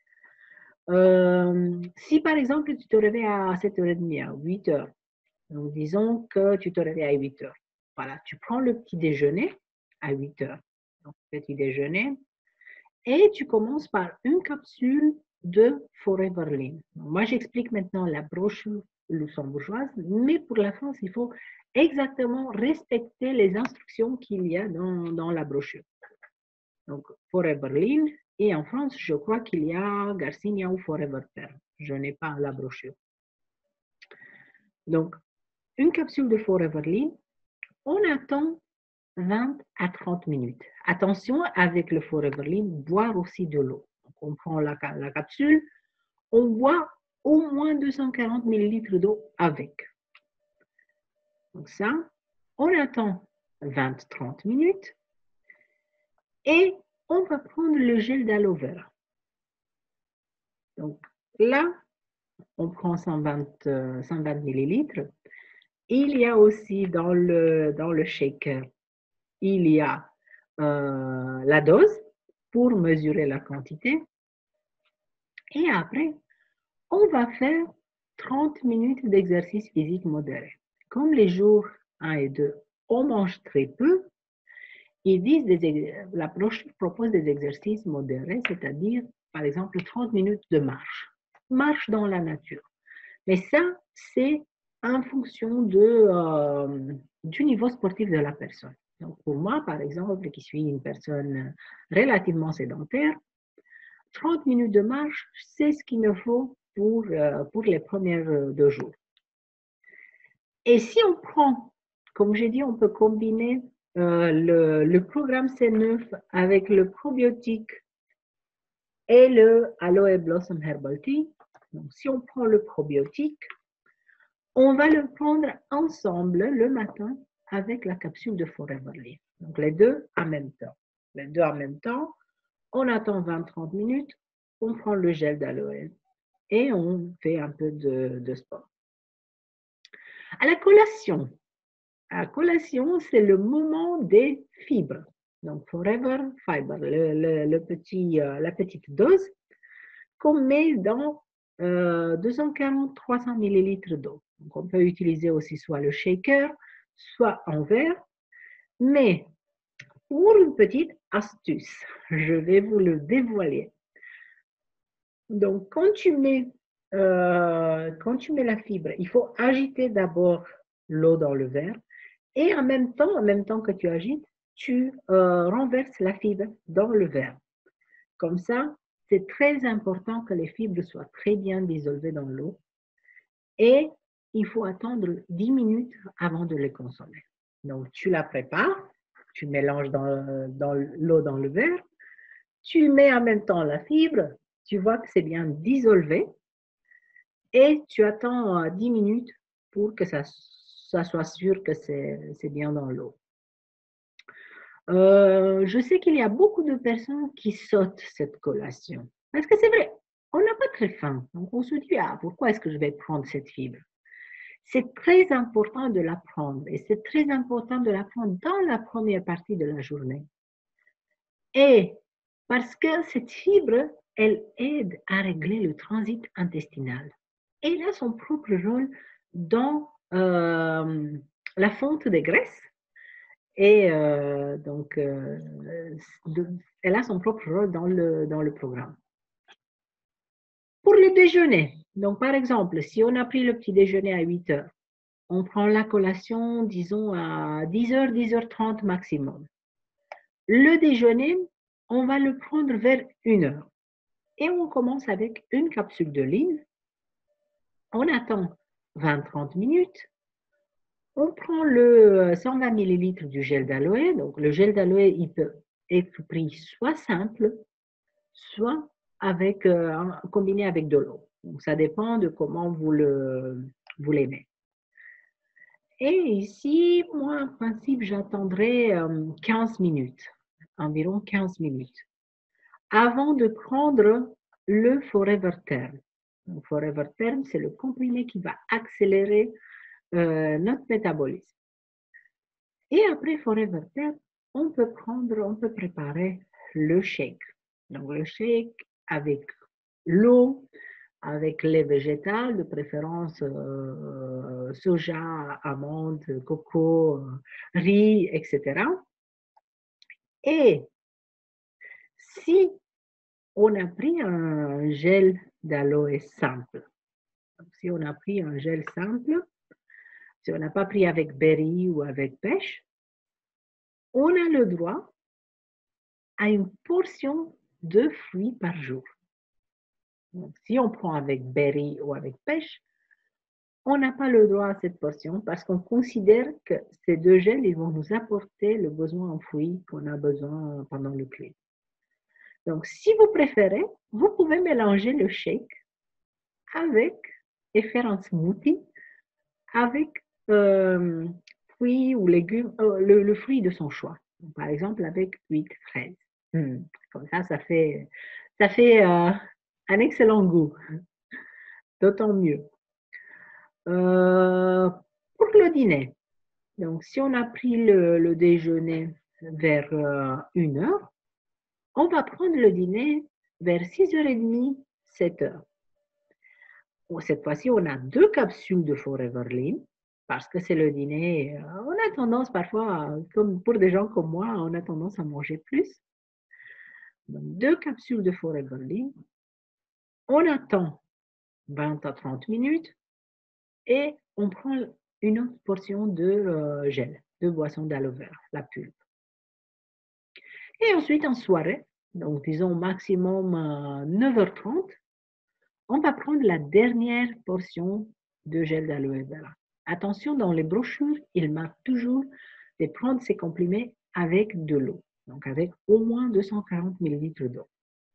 Euh, si par exemple tu te réveilles à sept heures trente, à huit heures, donc disons que tu te réveilles à huit heures. Voilà, tu prends le petit déjeuner à huit heures. Donc, petit déjeuner. Et tu commences par une capsule de Forever Lean. Moi, j'explique maintenant la brochure luxembourgeoise, mais pour la France, il faut exactement respecter les instructions qu'il y a dans, dans la brochure. Donc, Forever Lean. Et en France, je crois qu'il y a Garcinia ou Forever Term. Je n'ai pas la brochure. Donc, une capsule de Forever Lean, on attend vingt à trente minutes. Attention, avec le Forever Lean, boire aussi de l'eau. Donc, on prend la, la capsule, on boit au moins deux cent quarante millilitres d'eau avec. Donc ça, on attend vingt à trente minutes et on va prendre le gel d'aloe vera. Donc là, on prend cent vingt, cent vingt millilitres. Il y a aussi dans le, dans le shaker, il y a euh, la dose pour mesurer la quantité. Et après, on va faire trente minutes d'exercice physique modéré. Comme les jours un et deux, on mange très peu, ils disent des, la brochure propose des exercices modérés, c'est-à-dire, par exemple, trente minutes de marche. Marche dans la nature. Mais ça, c'est en fonction de, euh, du niveau sportif de la personne. Donc, pour moi, par exemple, qui suis une personne relativement sédentaire, trente minutes de marche, c'est ce qu'il me faut pour, euh, pour les premiers deux jours. Et si on prend, comme j'ai dit, on peut combiner euh, le, le programme C neuf avec le probiotique et le Aloe Blossom Herbal Tea. Donc, si on prend le probiotique, on va le prendre ensemble le matin avec la capsule de Forever Lean. Donc, les deux en même temps. Les deux en même temps, on attend vingt à trente minutes, on prend le gel d'aloe et on fait un peu de, de sport. À la collation, à la collation, c'est le moment des fibres. Donc, Forever Fiber, le, le, le petit, euh, la petite dose qu'on met dans euh, deux cent quarante à trois cents millilitres d'eau. Donc, on peut utiliser aussi soit le shaker, soit en verre. Mais pour une petite astuce, je vais vous le dévoiler. Donc, quand tu mets, euh, quand tu mets la fibre, il faut agiter d'abord l'eau dans le verre et en même temps, en même temps que tu agites, tu euh, renverses la fibre dans le verre. Comme ça, c'est très important que les fibres soient très bien dissolvées dans l'eau et il faut attendre dix minutes avant de les consommer. Donc, tu la prépares, tu mélanges dans, dans l'eau dans le verre, tu mets en même temps la fibre, tu vois que c'est bien dissolvé et tu attends dix minutes pour que ça, ça soit sûr que c'est bien dans l'eau. Euh, je sais qu'il y a beaucoup de personnes qui sautent cette collation. Parce que c'est vrai, on n'a pas très faim. Donc on se dit, ah, pourquoi est-ce que je vais prendre cette fibre? C'est très important de la prendre et c'est très important de la prendre dans la première partie de la journée. Et parce que cette fibre, elle aide à régler le transit intestinal. Et elle a son propre rôle dans euh, la fonte des graisses. Et euh, donc, euh, de, elle a son propre rôle dans le, dans le programme. Pour le déjeuner, donc par exemple, si on a pris le petit déjeuner à huit heures, on prend la collation, disons, à dix heures, dix heures trente maximum. Le déjeuner, on va le prendre vers une heure. Et on commence avec une capsule de ligne. On attend vingt à trente minutes. On prend le cent vingt millilitres du gel d'aloe. Donc, le gel d'aloe, il peut être pris soit simple, soit avec, euh, combiné avec de l'eau. Donc, ça dépend de comment vous le, vous l'aimez. Et ici, moi, en principe, j'attendrai euh, quinze minutes, environ quinze minutes, avant de prendre le Forever Term. Le Forever Term, c'est le comprimé qui va accélérer euh, notre métabolisme. Et après Forever Term, on peut prendre, on peut préparer le shake. Donc, le shake avec l'eau, avec lait végétal, de préférence euh, soja, amandes, coco, euh, riz, et cetera. Et si on a pris un gel d'aloe simple, donc, si on a pris un gel simple, si on n'a pas pris avec berry ou avec pêche, on a le droit à une portion de fruits par jour. Donc, si on prend avec berry ou avec pêche, on n'a pas le droit à cette portion parce qu'on considère que ces deux gels, ils vont nous apporter le besoin en fruits qu'on a besoin pendant le clean. Donc, si vous préférez, vous pouvez mélanger le shake avec et faire un smoothie avec euh, fruits ou légumes, euh, le, le fruit de son choix. Donc, par exemple, avec huit fraises. Hmm. Comme ça, ça fait, ça fait euh, un excellent goût. D'autant mieux. Euh, pour le dîner, donc si on a pris le, le déjeuner vers euh, une heure, on va prendre le dîner vers six heures trente, sept heures. Cette fois-ci, on a deux capsules de Forever Lean parce que c'est le dîner. On a tendance parfois, comme pour des gens comme moi, on a tendance à manger plus. Donc, deux capsules de Forever Lean. On attend vingt à trente minutes et on prend une autre portion de euh, gel, de boisson d'aloe vera, la pulpe. Et ensuite, en soirée, donc disons maximum euh, neuf heures trente, on va prendre la dernière portion de gel d'aloe vera. Attention, dans les brochures, il marque toujours de prendre ces comprimés avec de l'eau, donc avec au moins deux cent quarante millilitres d'eau.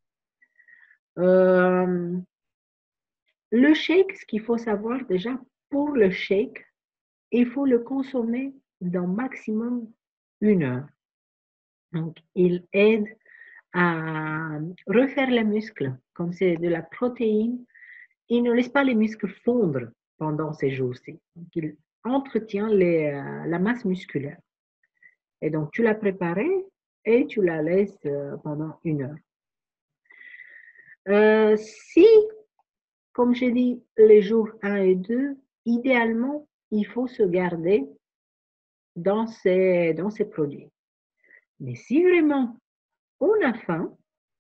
Euh, le shake, ce qu'il faut savoir déjà, pour le shake, il faut le consommer dans maximum une heure. Donc, il aide à refaire les muscles. Comme c'est de la protéine, il ne laisse pas les muscles fondre pendant ces jours-ci. Donc, il entretient les, euh, la masse musculaire. Et donc, tu l'as préparée et tu la laisses euh, pendant une heure. Euh, si, comme j'ai dit, les jours un et deux, idéalement, il faut se garder dans ces, dans ces produits. Mais si vraiment on a faim,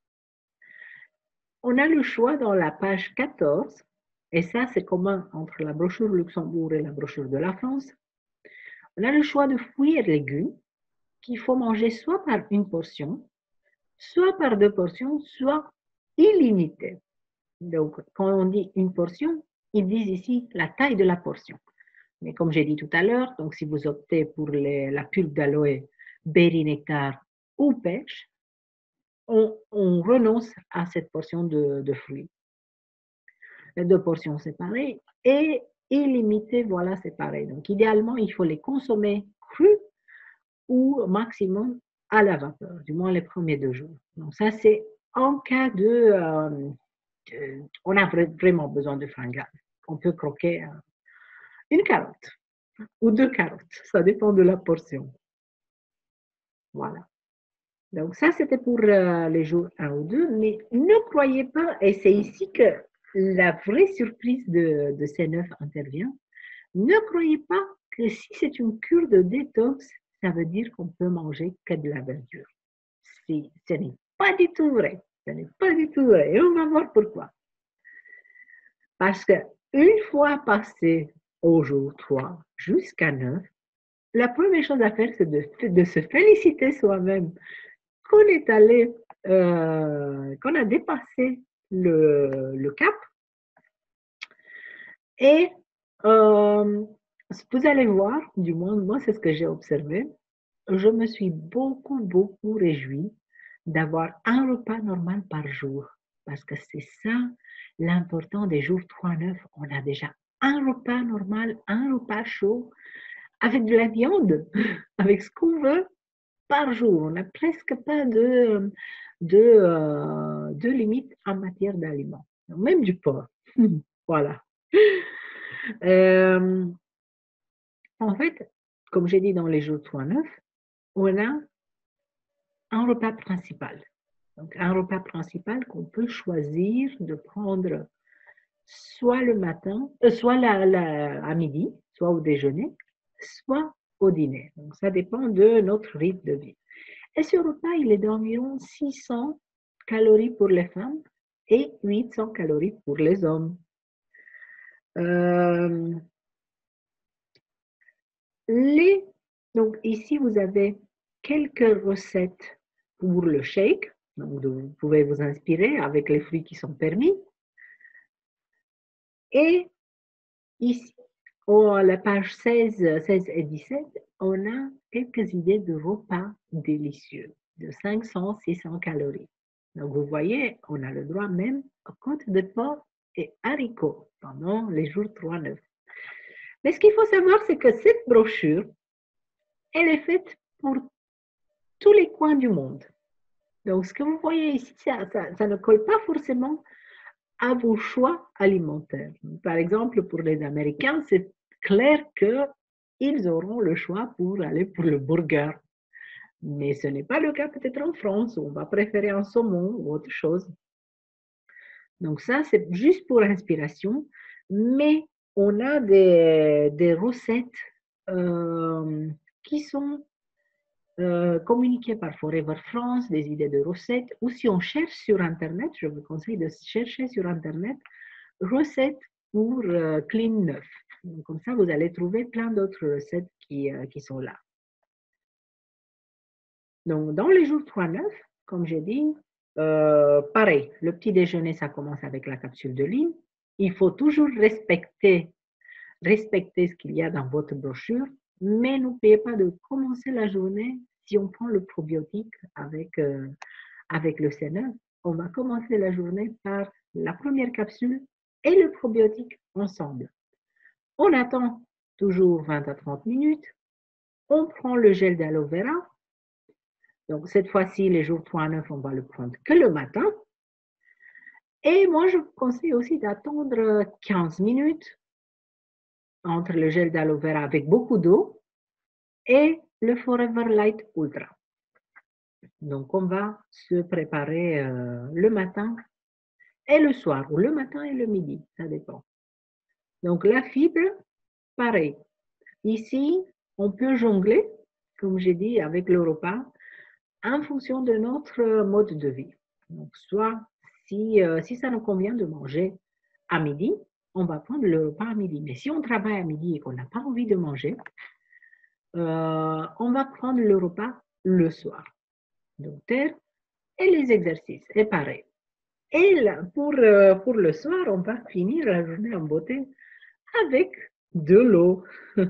on a le choix dans la page quatorze, et ça c'est commun entre la brochure Luxembourg et la brochure de la France. On a le choix de fruits et légumes qu'il faut manger soit par une portion, soit par deux portions, soit illimité. Donc, quand on dit une portion, ils disent ici la taille de la portion. Mais comme j'ai dit tout à l'heure, donc si vous optez pour les, la pulpe d'aloe, berry, nectar ou pêche, on, on renonce à cette portion de, de fruits. Les deux portions séparées et illimité, voilà, c'est pareil. Donc, idéalement, il faut les consommer crus ou au maximum à la vapeur, du moins les premiers deux jours. Donc, ça, c'est en cas de, euh, de on a vraiment besoin de fringales. On peut croquer euh, une carotte ou deux carottes, ça dépend de la portion. Voilà. Donc, ça, c'était pour euh, les jours un ou deux, mais ne croyez pas, et c'est ici que la vraie surprise de, de ces neuf intervient, ne croyez pas que si c'est une cure de détox, ça veut dire qu'on peut manger que de la verdure. Si, ce n'est pas du tout vrai. Ce n'est pas du tout vrai. Et on va voir pourquoi. Parce qu'une fois passé au jour trois jusqu'à neuf, la première chose à faire, c'est de, de se féliciter soi-même. qu'on est allé, euh, qu'on a dépassé le, le cap. Et euh, vous allez voir, du moins, moi, c'est ce que j'ai observé. Je me suis beaucoup, beaucoup réjouie d'avoir un repas normal par jour. Parce que c'est ça l'important des jours trois neuf. On a déjà un repas normal, un repas chaud, avec de la viande, avec ce qu'on veut par jour. On n'a presque pas de, de, euh, de limite en matière d'aliments, même du porc. Voilà. Euh, en fait, comme j'ai dit dans les jours trois neuf, on a un repas principal. Donc, un repas principal qu'on peut choisir de prendre soit le matin, euh, soit la, la, à midi, soit au déjeuner, soit au dîner. Donc, ça dépend de notre rythme de vie. Et ce repas, il est d'environ six cents calories pour les femmes et huit cents calories pour les hommes. Euh, les, donc ici, vous avez quelques recettes pour le shake. Donc, vous pouvez vous inspirer avec les fruits qui sont permis. Et ici, à la page seize, seize et dix-sept, on a quelques idées de repas délicieux de cinq cents à six cents calories. Donc, vous voyez, on a le droit même aux côtes de porc et haricots pendant les jours trois neuf. Mais ce qu'il faut savoir, c'est que cette brochure, elle est faite pour tous les coins du monde. Donc, ce que vous voyez ici, ça, ça, ça ne colle pas forcément à vos choix alimentaires. Par exemple, pour les Américains, c'est clair qu'ils auront le choix pour aller pour le burger. Mais ce n'est pas le cas peut-être en France, où on va préférer un saumon ou autre chose. Donc ça, c'est juste pour inspiration, mais on a des, des recettes euh, qui sont euh, communiquées par Forever France, des idées de recettes, ou si on cherche sur Internet, je vous conseille de chercher sur Internet recettes pour euh, Clean neuf. Donc, comme ça, vous allez trouver plein d'autres recettes qui, euh, qui sont là. Donc, dans les jours trois neuf, comme j'ai dit, euh, pareil, le petit déjeuner, ça commence avec la capsule de Lean. Il faut toujours respecter, respecter ce qu'il y a dans votre brochure, mais n'oubliez pas de commencer la journée, si on prend le probiotique avec, euh, avec le C neuf, on va commencer la journée par la première capsule et le probiotique ensemble. On attend toujours vingt à trente minutes. On prend le gel d'aloe vera. Donc, cette fois-ci, les jours trois neuf, on va le prendre que le matin. Et moi, je vous conseille aussi d'attendre quinze minutes entre le gel d'aloe vera avec beaucoup d'eau et le Forever Light Ultra. Donc, on va se préparer euh, le matin et le soir, ou le matin et le midi, ça dépend. Donc, la fibre, pareil. Ici, on peut jongler, comme j'ai dit, avec le repas, en fonction de notre mode de vie. Donc, soit si, euh, si ça nous convient de manger à midi, on va prendre le repas à midi. Mais si on travaille à midi et qu'on n'a pas envie de manger, euh, on va prendre le repas le soir. Donc, terre et les exercices, et pareil. Et là, pour, euh, pour le soir, on va finir la journée en beauté avec de l'eau.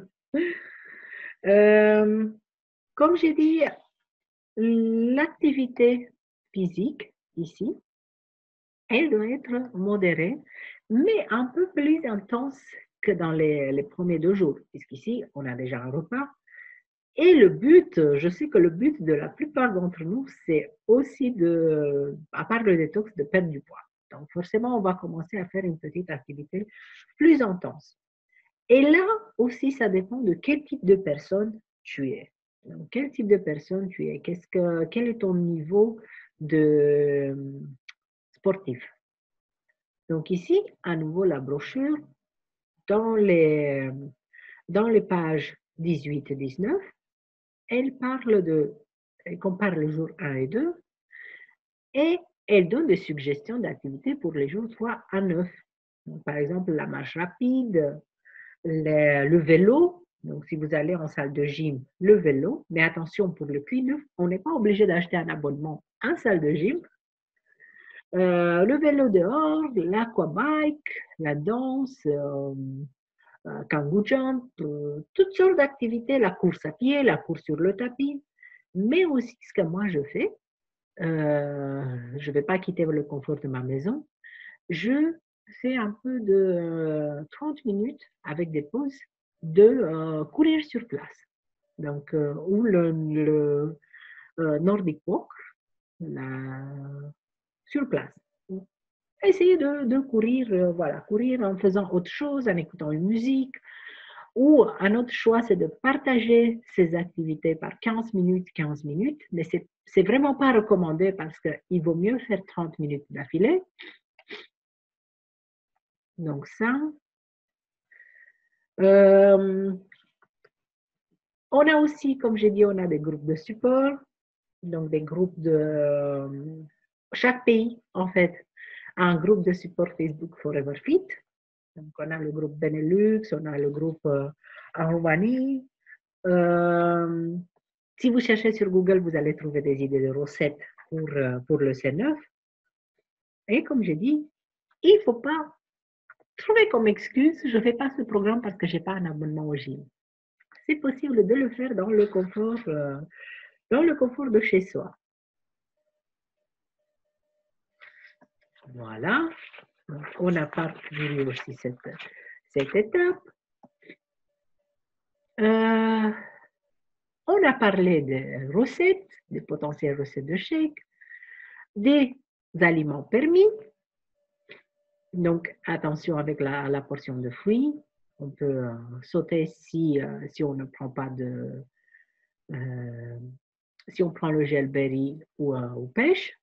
euh, comme j'ai dit, l'activité physique ici, elle doit être modérée, mais un peu plus intense que dans les, les premiers deux jours, puisqu'ici, on a déjà un repas. Et le but, je sais que le but de la plupart d'entre nous, c'est aussi de, à part le détox, de perdre du poids. Donc, forcément, on va commencer à faire une petite activité plus intense. Et là aussi, ça dépend de quel type de personne tu es. Donc, quel type de personne tu es? Qu'est-ce que, quel est ton niveau de sportif? Donc ici, à nouveau, la brochure, dans les, dans les pages dix-huit et dix-neuf, elle parle de, elle compare les jours un et deux, et elle donne des suggestions d'activités pour les jours trois à neuf. Donc, par exemple, la marche rapide, le, le vélo, Donc, si vous allez en salle de gym, le vélo, mais attention pour le clean, on n'est pas obligé d'acheter un abonnement en salle de gym. Euh, le vélo dehors, l'aquabike, la danse, euh, euh, kangoo jump, euh, toutes sortes d'activités, la course à pied, la course sur le tapis, mais aussi ce que moi je fais, euh, je ne vais pas quitter le confort de ma maison, je fais un peu de euh, trente minutes avec des pauses de euh, courir sur place. Donc, euh, ou le, le euh, Nordic Walk la, sur place. Essayer de, de courir, euh, voilà, courir en faisant autre chose, en écoutant une musique. Ou un autre choix, c'est de partager ces activités par quinze minutes, quinze minutes, mais c'est c'est vraiment pas recommandé parce qu'il vaut mieux faire trente minutes d'affilée. Donc ça. Euh, on a aussi, comme j'ai dit, on a des groupes de support, donc des groupes de euh, chaque pays, en fait, a un groupe de support Facebook Forever Fit. Donc, on a le groupe Benelux, on a le groupe euh, en Roumanie. Euh, si vous cherchez sur Google, vous allez trouver des idées de recettes pour, euh, pour le C neuf. Et comme j'ai dit, il ne faut pas trouver comme excuse, je ne fais pas ce programme parce que je n'ai pas un abonnement au gym. C'est possible de le faire dans le confort, euh, dans le confort de chez soi. Voilà. Donc, on a parcouru aussi cette, cette étape. Euh, on a parlé des recettes, des potentielles recettes de shake, des aliments permis. Donc, attention avec la, la portion de fruits. On peut euh, sauter si, euh, si on ne prend pas de... Euh, si on prend le gelberry ou, euh, ou pêche.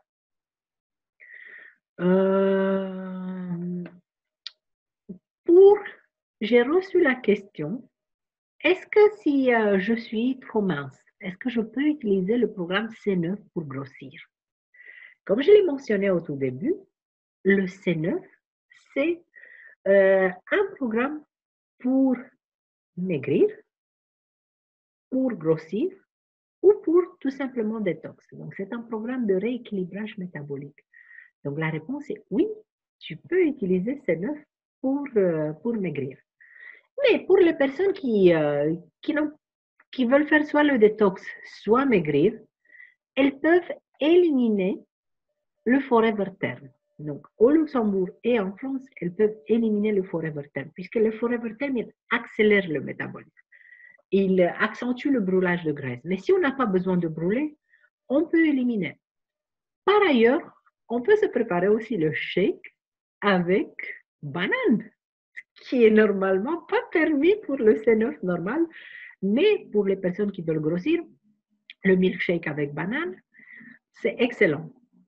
Euh, pour, j'ai reçu la question, est-ce que si euh, je suis trop mince, est-ce que je peux utiliser le programme C neuf pour grossir? Comme je l'ai mentionné au tout début, le C neuf, c'est euh, un programme pour maigrir, pour grossir ou pour tout simplement détox. Donc, c'est un programme de rééquilibrage métabolique. Donc, la réponse est oui, tu peux utiliser C neuf pour, euh, pour maigrir. Mais pour les personnes qui, euh, qui, qui veulent faire soit le détox, soit maigrir, elles peuvent éliminer le Forever Term. Donc, au Luxembourg et en France, elles peuvent éliminer le Forever Term, puisque le Forever Term, il accélère le métabolisme. Il accentue le brûlage de graisse. Mais si on n'a pas besoin de brûler, on peut éliminer. Par ailleurs, on peut se préparer aussi le shake avec banane, qui est normalement pas permis pour le C neuf normal, mais pour les personnes qui veulent grossir, le milkshake avec banane, c'est excellent.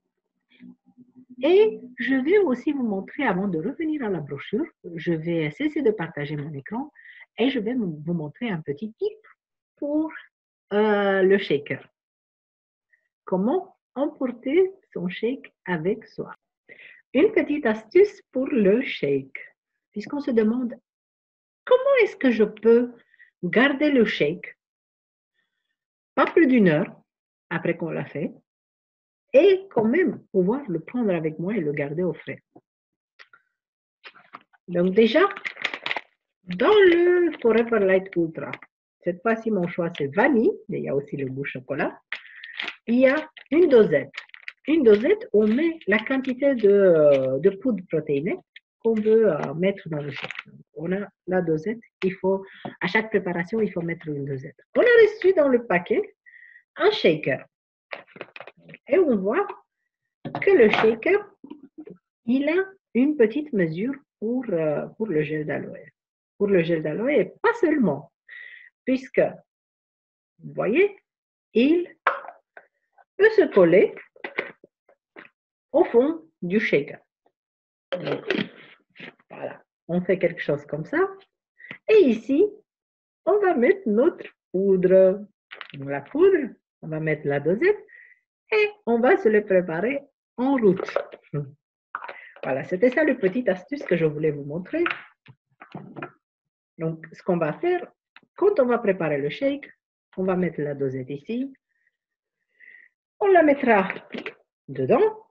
Et je vais aussi vous montrer, avant de revenir à la brochure, je vais cesser de partager mon écran et je vais vous montrer un petit tip pour euh, le shaker. Comment emporter son shake avec soi. Une petite astuce pour le shake, puisqu'on se demande comment est-ce que je peux garder le shake pas plus d'une heure après qu'on l'a fait et quand même pouvoir le prendre avec moi et le garder au frais. Donc déjà, dans le Forever Light Ultra, cette fois-ci mon choix c'est vanille, mais il y a aussi le goût chocolat, il y a une dosette. Une dosette, on met la quantité de, de poudre protéinée qu'on veut euh, mettre dans le shake. On a la dosette, il faut, à chaque préparation, il faut mettre une dosette. On a reçu dans le paquet un shaker. Et on voit que le shaker, il a une petite mesure pour, euh, pour le gel d'aloe. Pour le gel d'aloe, et pas seulement, puisque, vous voyez, il peut se coller au fond du shaker. Donc, voilà, on fait quelque chose comme ça. Et ici, on va mettre notre poudre. Dans la poudre, on va mettre la dosette et on va se le préparer en route. Voilà, c'était ça le petit astuce que je voulais vous montrer. Donc, ce qu'on va faire, quand on va préparer le shake, on va mettre la dosette ici. On la mettra dedans.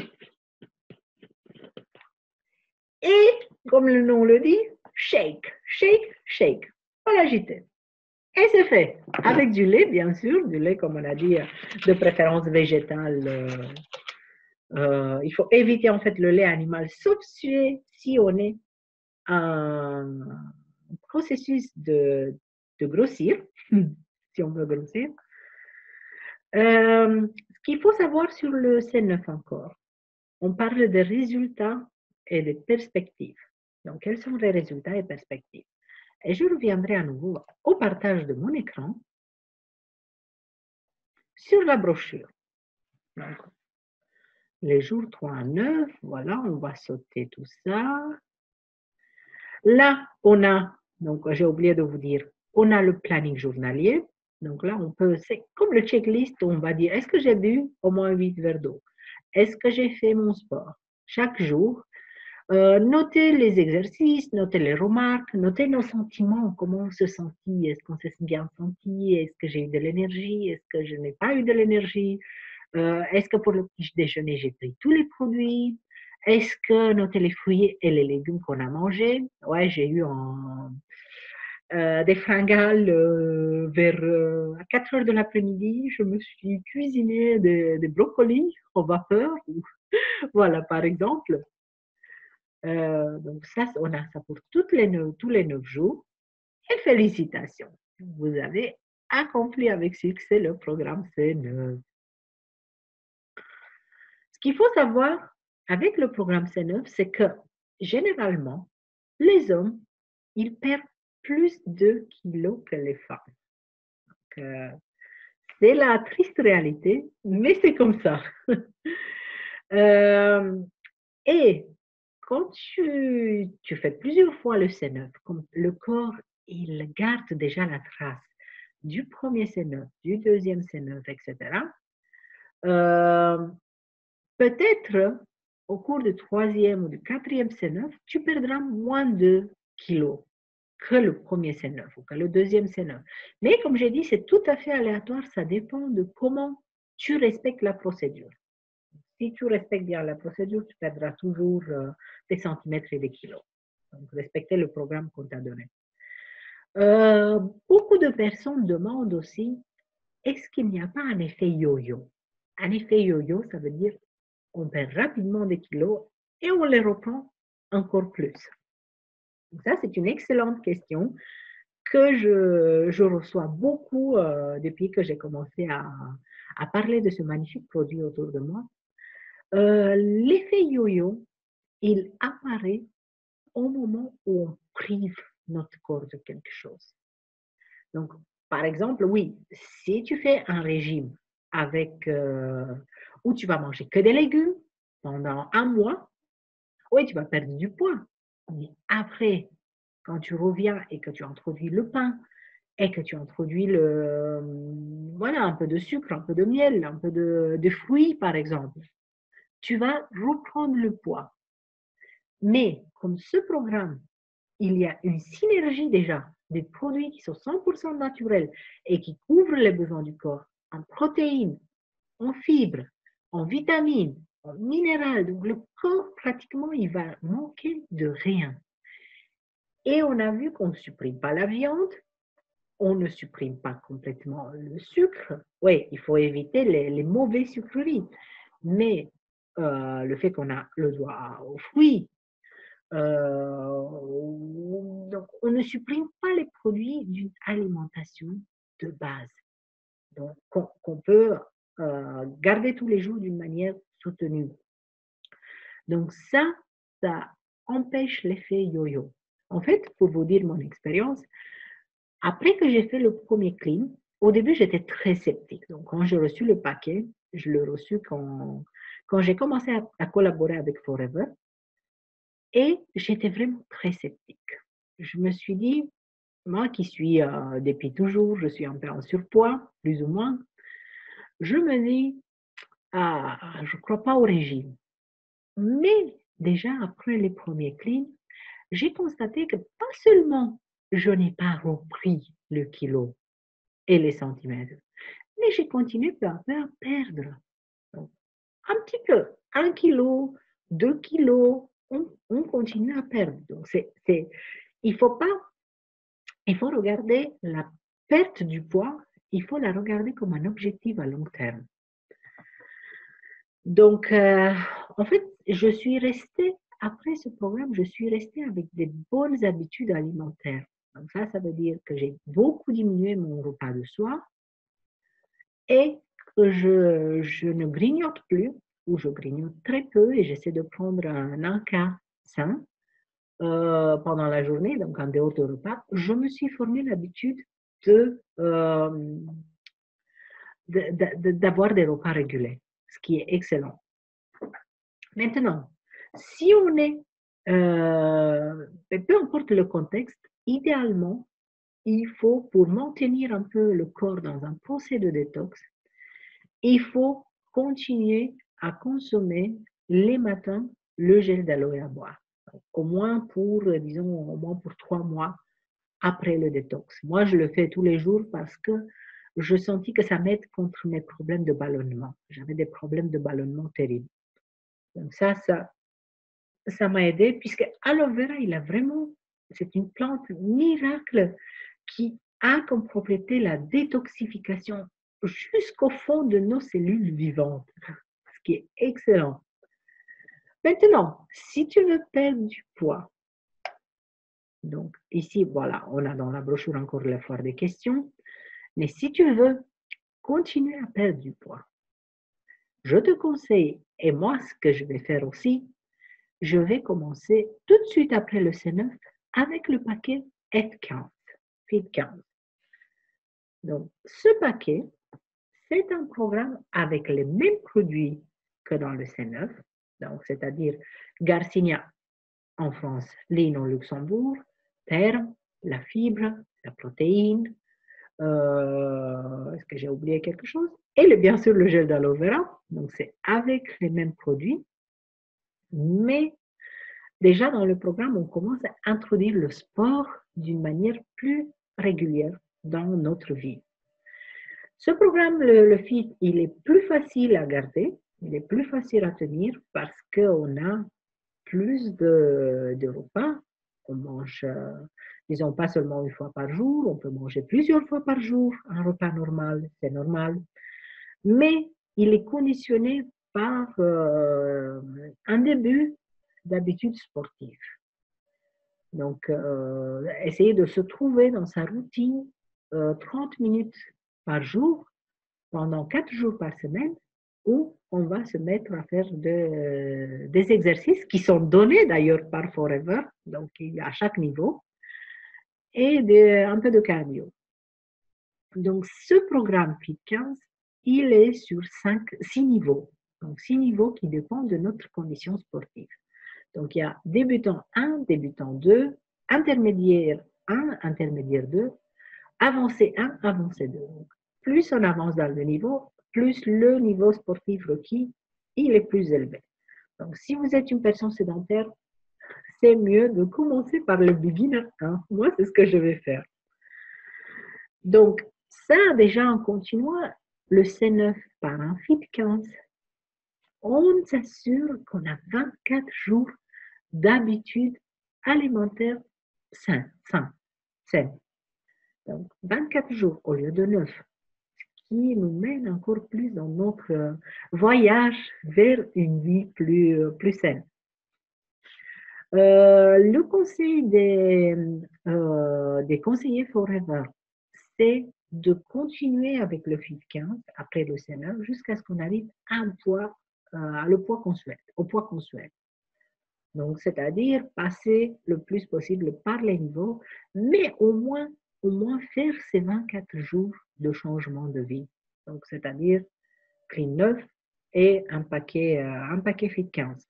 Et, comme le nom le dit, shake, shake, shake. On l'agite. Et c'est fait. Avec du lait, bien sûr, du lait, comme on a dit, de préférence végétale. Euh, euh, il faut éviter en fait le lait animal, sauf si, si on est un processus de, de grossir, si on veut grossir. Euh, ce qu'il faut savoir sur le C neuf encore, on parle des résultats et des perspectives. Donc, quels sont les résultats et perspectives? Et je reviendrai à nouveau au partage de mon écran sur la brochure. Donc, les jours trois à neuf, voilà, on va sauter tout ça. Là, on a, donc j'ai oublié de vous dire, on a le planning journalier. Donc là, on peut, c'est comme le checklist, on va dire, est-ce que j'ai bu au moins huit verres d'eau? Est-ce que j'ai fait mon sport? Chaque jour, euh, noter les exercices, noter les remarques, noter nos sentiments, comment on se sentit, est-ce qu'on s'est bien senti, est-ce que j'ai eu de l'énergie, est-ce que je n'ai pas eu de l'énergie, euh, est-ce que pour le petit déjeuner, j'ai pris tous les produits, est-ce que noter les fruits et les légumes qu'on a mangés, ouais, j'ai eu un, euh, des fringales euh, vers euh, à quatre heures de l'après-midi, je me suis cuisiné des, des brocolis au vapeur, voilà par exemple. Euh, donc ça, on a ça pour toutes les neuf, tous les neuf jours. Et félicitations, vous avez accompli avec succès le programme C neuf. Ce qu'il faut savoir avec le programme C neuf, c'est que généralement, les hommes, ils perdent plus de kilos que les femmes. Donc, euh, c'est la triste réalité, mais c'est comme ça. euh, et quand tu, tu fais plusieurs fois le C neuf, comme le corps, il garde déjà la trace du premier C neuf, du deuxième C neuf, et cetera. Euh, peut-être au cours du troisième ou du quatrième C neuf, tu perdras moins de kilos que le premier C neuf ou que le deuxième C neuf. Mais comme j'ai dit, c'est tout à fait aléatoire, ça dépend de comment tu respectes la procédure. Si tu respectes bien la procédure, tu perdras toujours euh, des centimètres et des kilos. Donc, respecter le programme qu'on t'a donné. Euh, beaucoup de personnes demandent aussi, est-ce qu'il n'y a pas un effet yo-yo? Un effet yo-yo, ça veut dire on perd rapidement des kilos et on les reprend encore plus. Donc ça, c'est une excellente question que je, je reçois beaucoup euh, depuis que j'ai commencé à, à parler de ce magnifique produit autour de moi. Euh, l'effet yo-yo, il apparaît au moment où on prive notre corps de quelque chose. Donc, par exemple, oui, si tu fais un régime avec euh, où tu vas manger que des légumes pendant un mois, oui, tu vas perdre du poids. Mais après, quand tu reviens et que tu introduis le pain et que tu introduis le, voilà, un peu de sucre, un peu de miel, un peu de, de fruits, par exemple, tu vas reprendre le poids. Mais comme ce programme, il y a une synergie déjà des produits qui sont cent pour cent naturels et qui couvrent les besoins du corps en protéines, en fibres, en vitamines, en minéraux. Donc le corps, pratiquement, il va manquer de rien. Et on a vu qu'on ne supprime pas la viande, on ne supprime pas complètement le sucre. Oui, il faut éviter les, les mauvais sucreries. Mais euh, le fait qu'on a le droit aux fruits, euh, donc on ne supprime pas les produits d'une alimentation de base. Donc qu'on qu'on peut euh, garder tous les jours d'une manière soutenue. Donc ça, ça empêche l'effet yo-yo. En fait, pour vous dire mon expérience, après que j'ai fait le premier clean, au début, j'étais très sceptique. Donc, quand j'ai reçu le paquet, je l'ai reçu quand, quand j'ai commencé à, à collaborer avec Forever et j'étais vraiment très sceptique. Je me suis dit, moi qui suis euh, depuis toujours, je suis un peu en surpoids, plus ou moins, je me dis, ah, je ne crois pas au régime. Mais déjà, après les premiers cleans, j'ai constaté que pas seulement je n'ai pas repris le kilo et les centimètres, mais j'ai continué peu à peu à perdre. Donc, un petit peu, un kilo, deux kilos, on, on continue à perdre. Donc, c'est, c'est, il faut pas, il faut regarder la perte du poids, il faut la regarder comme un objectif à long terme. Donc, euh, en fait, je suis restée, après ce programme, je suis restée avec des bonnes habitudes alimentaires. Donc ça, ça veut dire que j'ai beaucoup diminué mon repas de soir et que je, je ne grignote plus, ou je grignote très peu et j'essaie de prendre un encas sain euh, pendant la journée, donc en dehors de repas. Je me suis formé l'habitude de, euh, de, de, d'avoir des repas réguliers, ce qui est excellent. Maintenant, si on est, euh, peu importe le contexte, idéalement, il faut, pour maintenir un peu le corps dans un procès de détox, il faut continuer à consommer les matins le gel d'aloe à boire. Donc, au moins pour, disons, au moins pour trois mois après le détox. Moi, je le fais tous les jours parce que je sentis que ça m'aide contre mes problèmes de ballonnement. J'avais des problèmes de ballonnement terribles. Donc ça, ça, ça m'a aidé puisque aloe vera, il a vraiment, c'est une plante miracle qui a comme propriété la détoxification jusqu'au fond de nos cellules vivantes, ce qui est excellent. Maintenant, si tu veux perdre du poids, donc ici, voilà, on a dans la brochure encore la foire des questions, mais si tu veux continuer à perdre du poids, je te conseille, et moi ce que je vais faire aussi, je vais commencer tout de suite après le C neuf avec le paquet F quinze, Fit quinze. Donc, ce paquet, c'est un programme avec les mêmes produits que dans le C neuf, donc c'est-à-dire Garcinia en France, Lean au Luxembourg, Terme, la fibre, la protéine, euh, est-ce que j'ai oublié quelque chose? Et le, bien sûr le gel d'aloe vera, donc c'est avec les mêmes produits, mais déjà dans le programme, on commence à introduire le sport d'une manière plus régulière dans notre vie. Ce programme, le, le F I T, il est plus facile à garder, il est plus facile à tenir parce qu'on a plus de, de repas. On mange, euh, disons, pas seulement une fois par jour, on peut manger plusieurs fois par jour, un repas normal, c'est normal. Mais il est conditionné par euh, un début d'habitude sportive. Donc, euh, essayer de se trouver dans sa routine euh, trente minutes par jour pendant quatre jours par semaine où on va se mettre à faire de, euh, des exercices qui sont donnés d'ailleurs par Forever, donc à chaque niveau, et de, un peu de cardio. Donc, ce programme Fit quinze, il est sur cinq, six niveaux. Donc, six niveaux qui dépendent de notre condition sportive. Donc, il y a débutant un, débutant deux, intermédiaire un, intermédiaire deux, avancé un, avancé deux. Donc, plus on avance dans le niveau, plus le niveau sportif requis, il est plus élevé. Donc, si vous êtes une personne sédentaire, c'est mieux de commencer par le beginner un. Moi, c'est ce que je vais faire. Donc, ça, déjà, en continuant le C neuf par un Fit quinze, on s'assure qu'on a vingt-quatre jours d'habitude alimentaire saine, sain, saine. Donc, vingt-quatre jours au lieu de neuf, qui nous mène encore plus dans notre voyage vers une vie plus, plus saine. Euh, le conseil des, euh, des conseillers Forever, c'est de continuer avec le Fit quinze après le C neuf jusqu'à ce qu'on arrive à un poids, euh, le poids qu'on souhaite, au poids qu'on souhaite. Donc, c'est-à-dire passer le plus possible par les niveaux, mais au moins, au moins faire ces vingt-quatre jours de changement de vie. Donc, c'est-à-dire prix neuf et un paquet, euh, un paquet Fit quinze.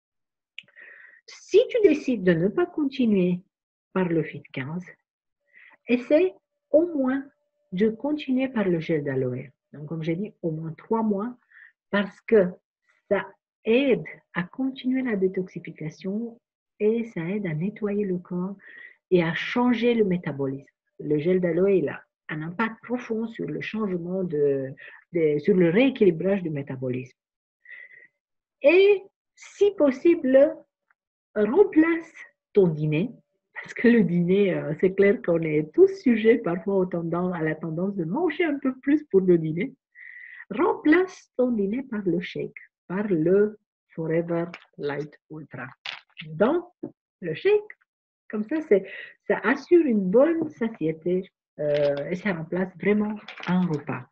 Si tu décides de ne pas continuer par le Fit quinze, essaie au moins de continuer par le gel d'aloe. Donc, comme j'ai dit, au moins trois mois, parce que ça aide à continuer la détoxification et ça aide à nettoyer le corps et à changer le métabolisme. Le gel d'aloe, il a un impact profond sur le changement de, de sur le rééquilibrage du métabolisme. Et si possible, remplace ton dîner, parce que le dîner, euh, c'est clair qu'on est tous sujets parfois au tendance, à la tendance de manger un peu plus pour le dîner. Remplace ton dîner par le shake, par le Forever Light Ultra. Dans le shake, comme ça, ça assure une bonne satiété euh, et ça remplace vraiment un repas.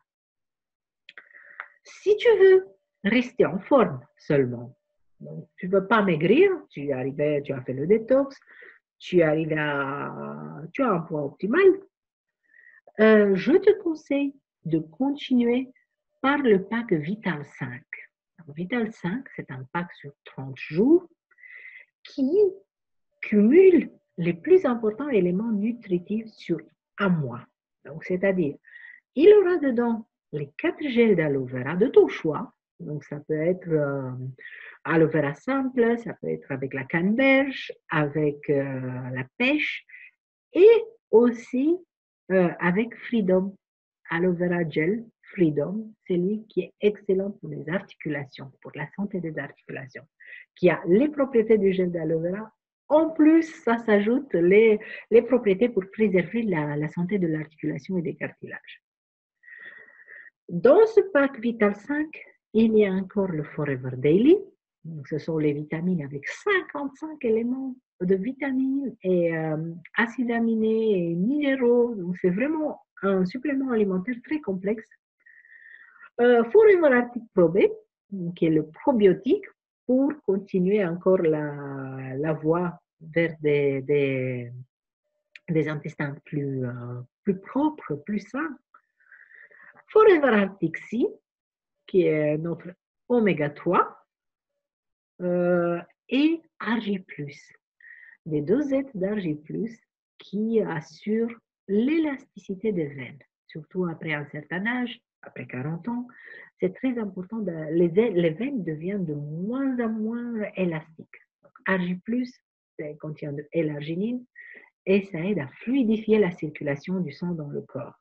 Si tu veux rester en forme seulement, donc, tu ne veux pas maigrir, tu, arrivé, tu as fait le détox, tu, arrives à, tu as un poids optimal, euh, je te conseille de continuer par le pack Vital cinq. Donc, Vital cinq, c'est un pack sur trente jours qui cumule les plus importants éléments nutritifs sur un mois. Donc, c'est-à-dire, il aura dedans les quatre gels d'aloe vera de ton choix. Donc, ça peut être euh, aloe vera simple, ça peut être avec la canneberge, avec euh, la pêche et aussi euh, avec Freedom, aloe vera gel Freedom, c'est lui qui est excellent pour les articulations, pour la santé des articulations, qui a les propriétés du gel d'aloe vera. En plus, ça s'ajoute les, les propriétés pour préserver la, la santé de l'articulation et des cartilages. Dans ce pack Vital cinq, il y a encore le Forever Daily. Donc, ce sont les vitamines avec cinquante-cinq éléments de vitamines et euh, acides aminés et minéraux. Donc, c'est vraiment un supplément alimentaire très complexe. Euh, Forever Arctic Pro B, qui est le probiotique pour continuer encore la, la voie vers des, des, des intestins plus, euh, plus propres, plus sains. Forever Arctic Sea, qui est notre oméga trois, euh, et Argi plus, des dosettes d'Argi plus qui assurent l'élasticité des veines, surtout après un certain âge, après quarante ans. C'est très important, de, les, les veines deviennent de moins en moins élastiques. Argi plus, ça contient de L-arginine et ça aide à fluidifier la circulation du sang dans le corps.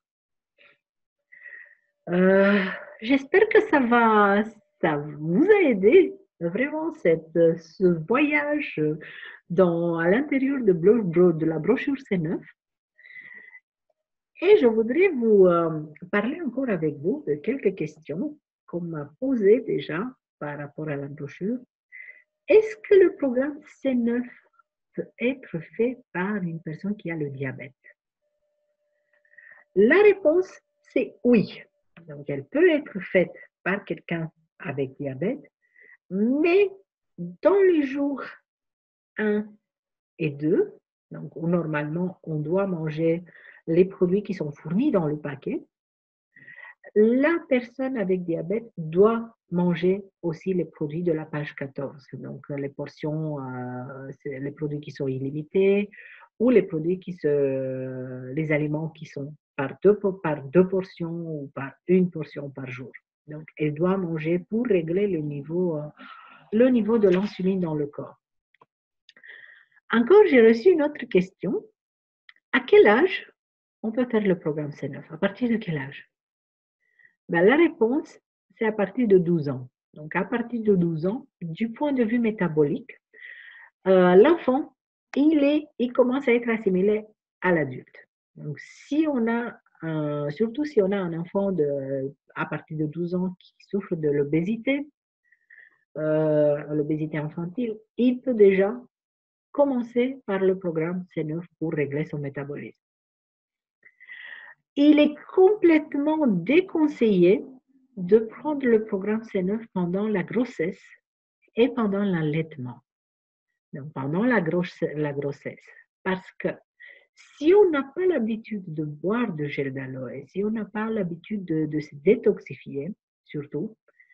Euh, J'espère que ça va, ça vous a aidé vraiment cette, ce voyage dans, à l'intérieur de, de la brochure C neuf. Et je voudrais vous euh, parler encore avec vous de quelques questions qu'on m'a posées déjà par rapport à la brochure. Est-ce que le programme C neuf peut être fait par une personne qui a le diabète? La réponse, c'est oui. Donc, elle peut être faite par quelqu'un avec diabète, mais dans les jours un et deux, donc où normalement on doit manger les produits qui sont fournis dans le paquet, la personne avec diabète doit manger aussi les produits de la page quatorze, donc les portions, euh, les produits qui sont illimités ou les produits qui se, les aliments qui sont par deux, par deux portions ou par une portion par jour. Donc, elle doit manger pour régler le niveau, le niveau de l'insuline dans le corps. Encore, j'ai reçu une autre question. À quel âge on peut faire le programme C neuf? À partir de quel âge? Ben, la réponse, c'est à partir de douze ans. Donc, à partir de douze ans, du point de vue métabolique, euh, l'enfant, il, est, il commence à être assimilé à l'adulte. Donc, si on a, un, surtout si on a un enfant de, à partir de douze ans qui souffre de l'obésité, euh, l'obésité infantile, il peut déjà commencer par le programme C neuf pour régler son métabolisme. Il est complètement déconseillé de prendre le programme C neuf pendant la grossesse et pendant l'allaitement. Donc, pendant la, grosse, la grossesse. Parce que si on n'a pas l'habitude de boire de gel d'aloe, si on n'a pas l'habitude de, de se détoxifier, surtout,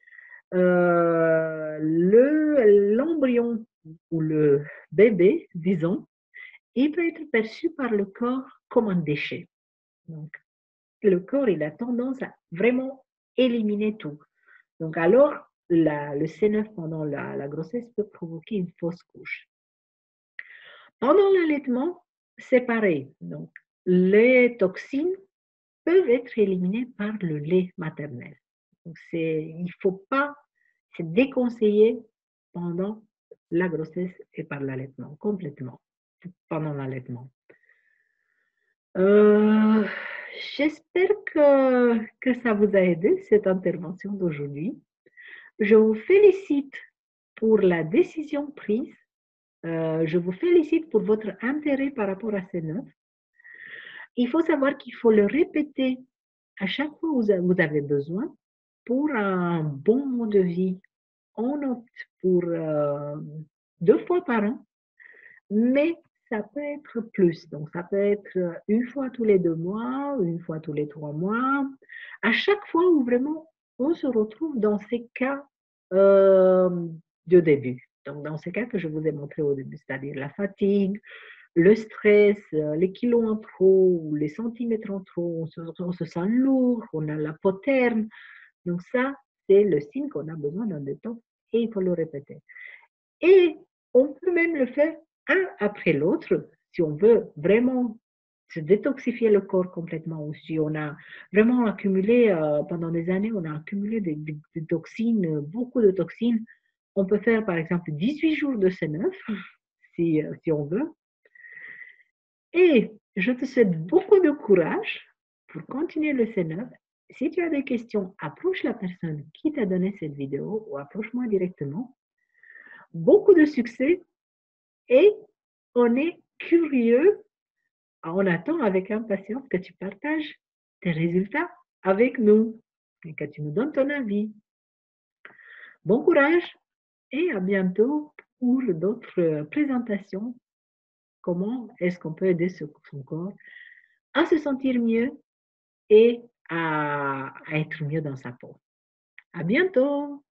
euh, l'embryon ou le bébé, disons, il peut être perçu par le corps comme un déchet. Donc, le corps, il a tendance à vraiment éliminer tout. Donc, alors, la, le C neuf pendant la, la grossesse peut provoquer une fausse couche. Pendant l'allaitement, c'est pareil. Donc, les toxines peuvent être éliminées par le lait maternel. Donc, c'est, il ne faut pas, c'est déconseillé pendant la grossesse et par l'allaitement, complètement, pendant l'allaitement. Euh, J'espère que, que ça vous a aidé, cette intervention d'aujourd'hui. Je vous félicite pour la décision prise. Euh, je vous félicite pour votre intérêt par rapport à ces neuf. Il faut savoir qu'il faut le répéter à chaque fois où vous avez besoin pour un bon mode de vie. On opte pour euh, deux fois par an, mais ça peut être plus. Donc, ça peut être une fois tous les deux mois, une fois tous les trois mois. À chaque fois où vraiment on se retrouve dans ces cas euh, de début. Donc, dans ces cas que je vous ai montré au début, c'est-à-dire la fatigue, le stress, euh, les kilos en trop, les centimètres en trop, on se, on se sent lourd, on a la peau terne. Donc ça, c'est le signe qu'on a besoin d'un détox et il faut le répéter. Et on peut même le faire un après l'autre si on veut vraiment se détoxifier le corps complètement ou si on a vraiment accumulé, euh, pendant des années, on a accumulé des, des, des toxines, beaucoup de toxines. On peut faire par exemple dix-huit jours de C neuf si, si on veut. Et je te souhaite beaucoup de courage pour continuer le C neuf. Si tu as des questions, approche la personne qui t'a donné cette vidéo ou approche-moi directement. Beaucoup de succès et on est curieux, on attend avec impatience que tu partages tes résultats avec nous et que tu nous donnes ton avis. Bon courage et à bientôt pour d'autres présentations. Comment est-ce qu'on peut aider son corps à se sentir mieux et à, à être mieux dans sa peau. À bientôt!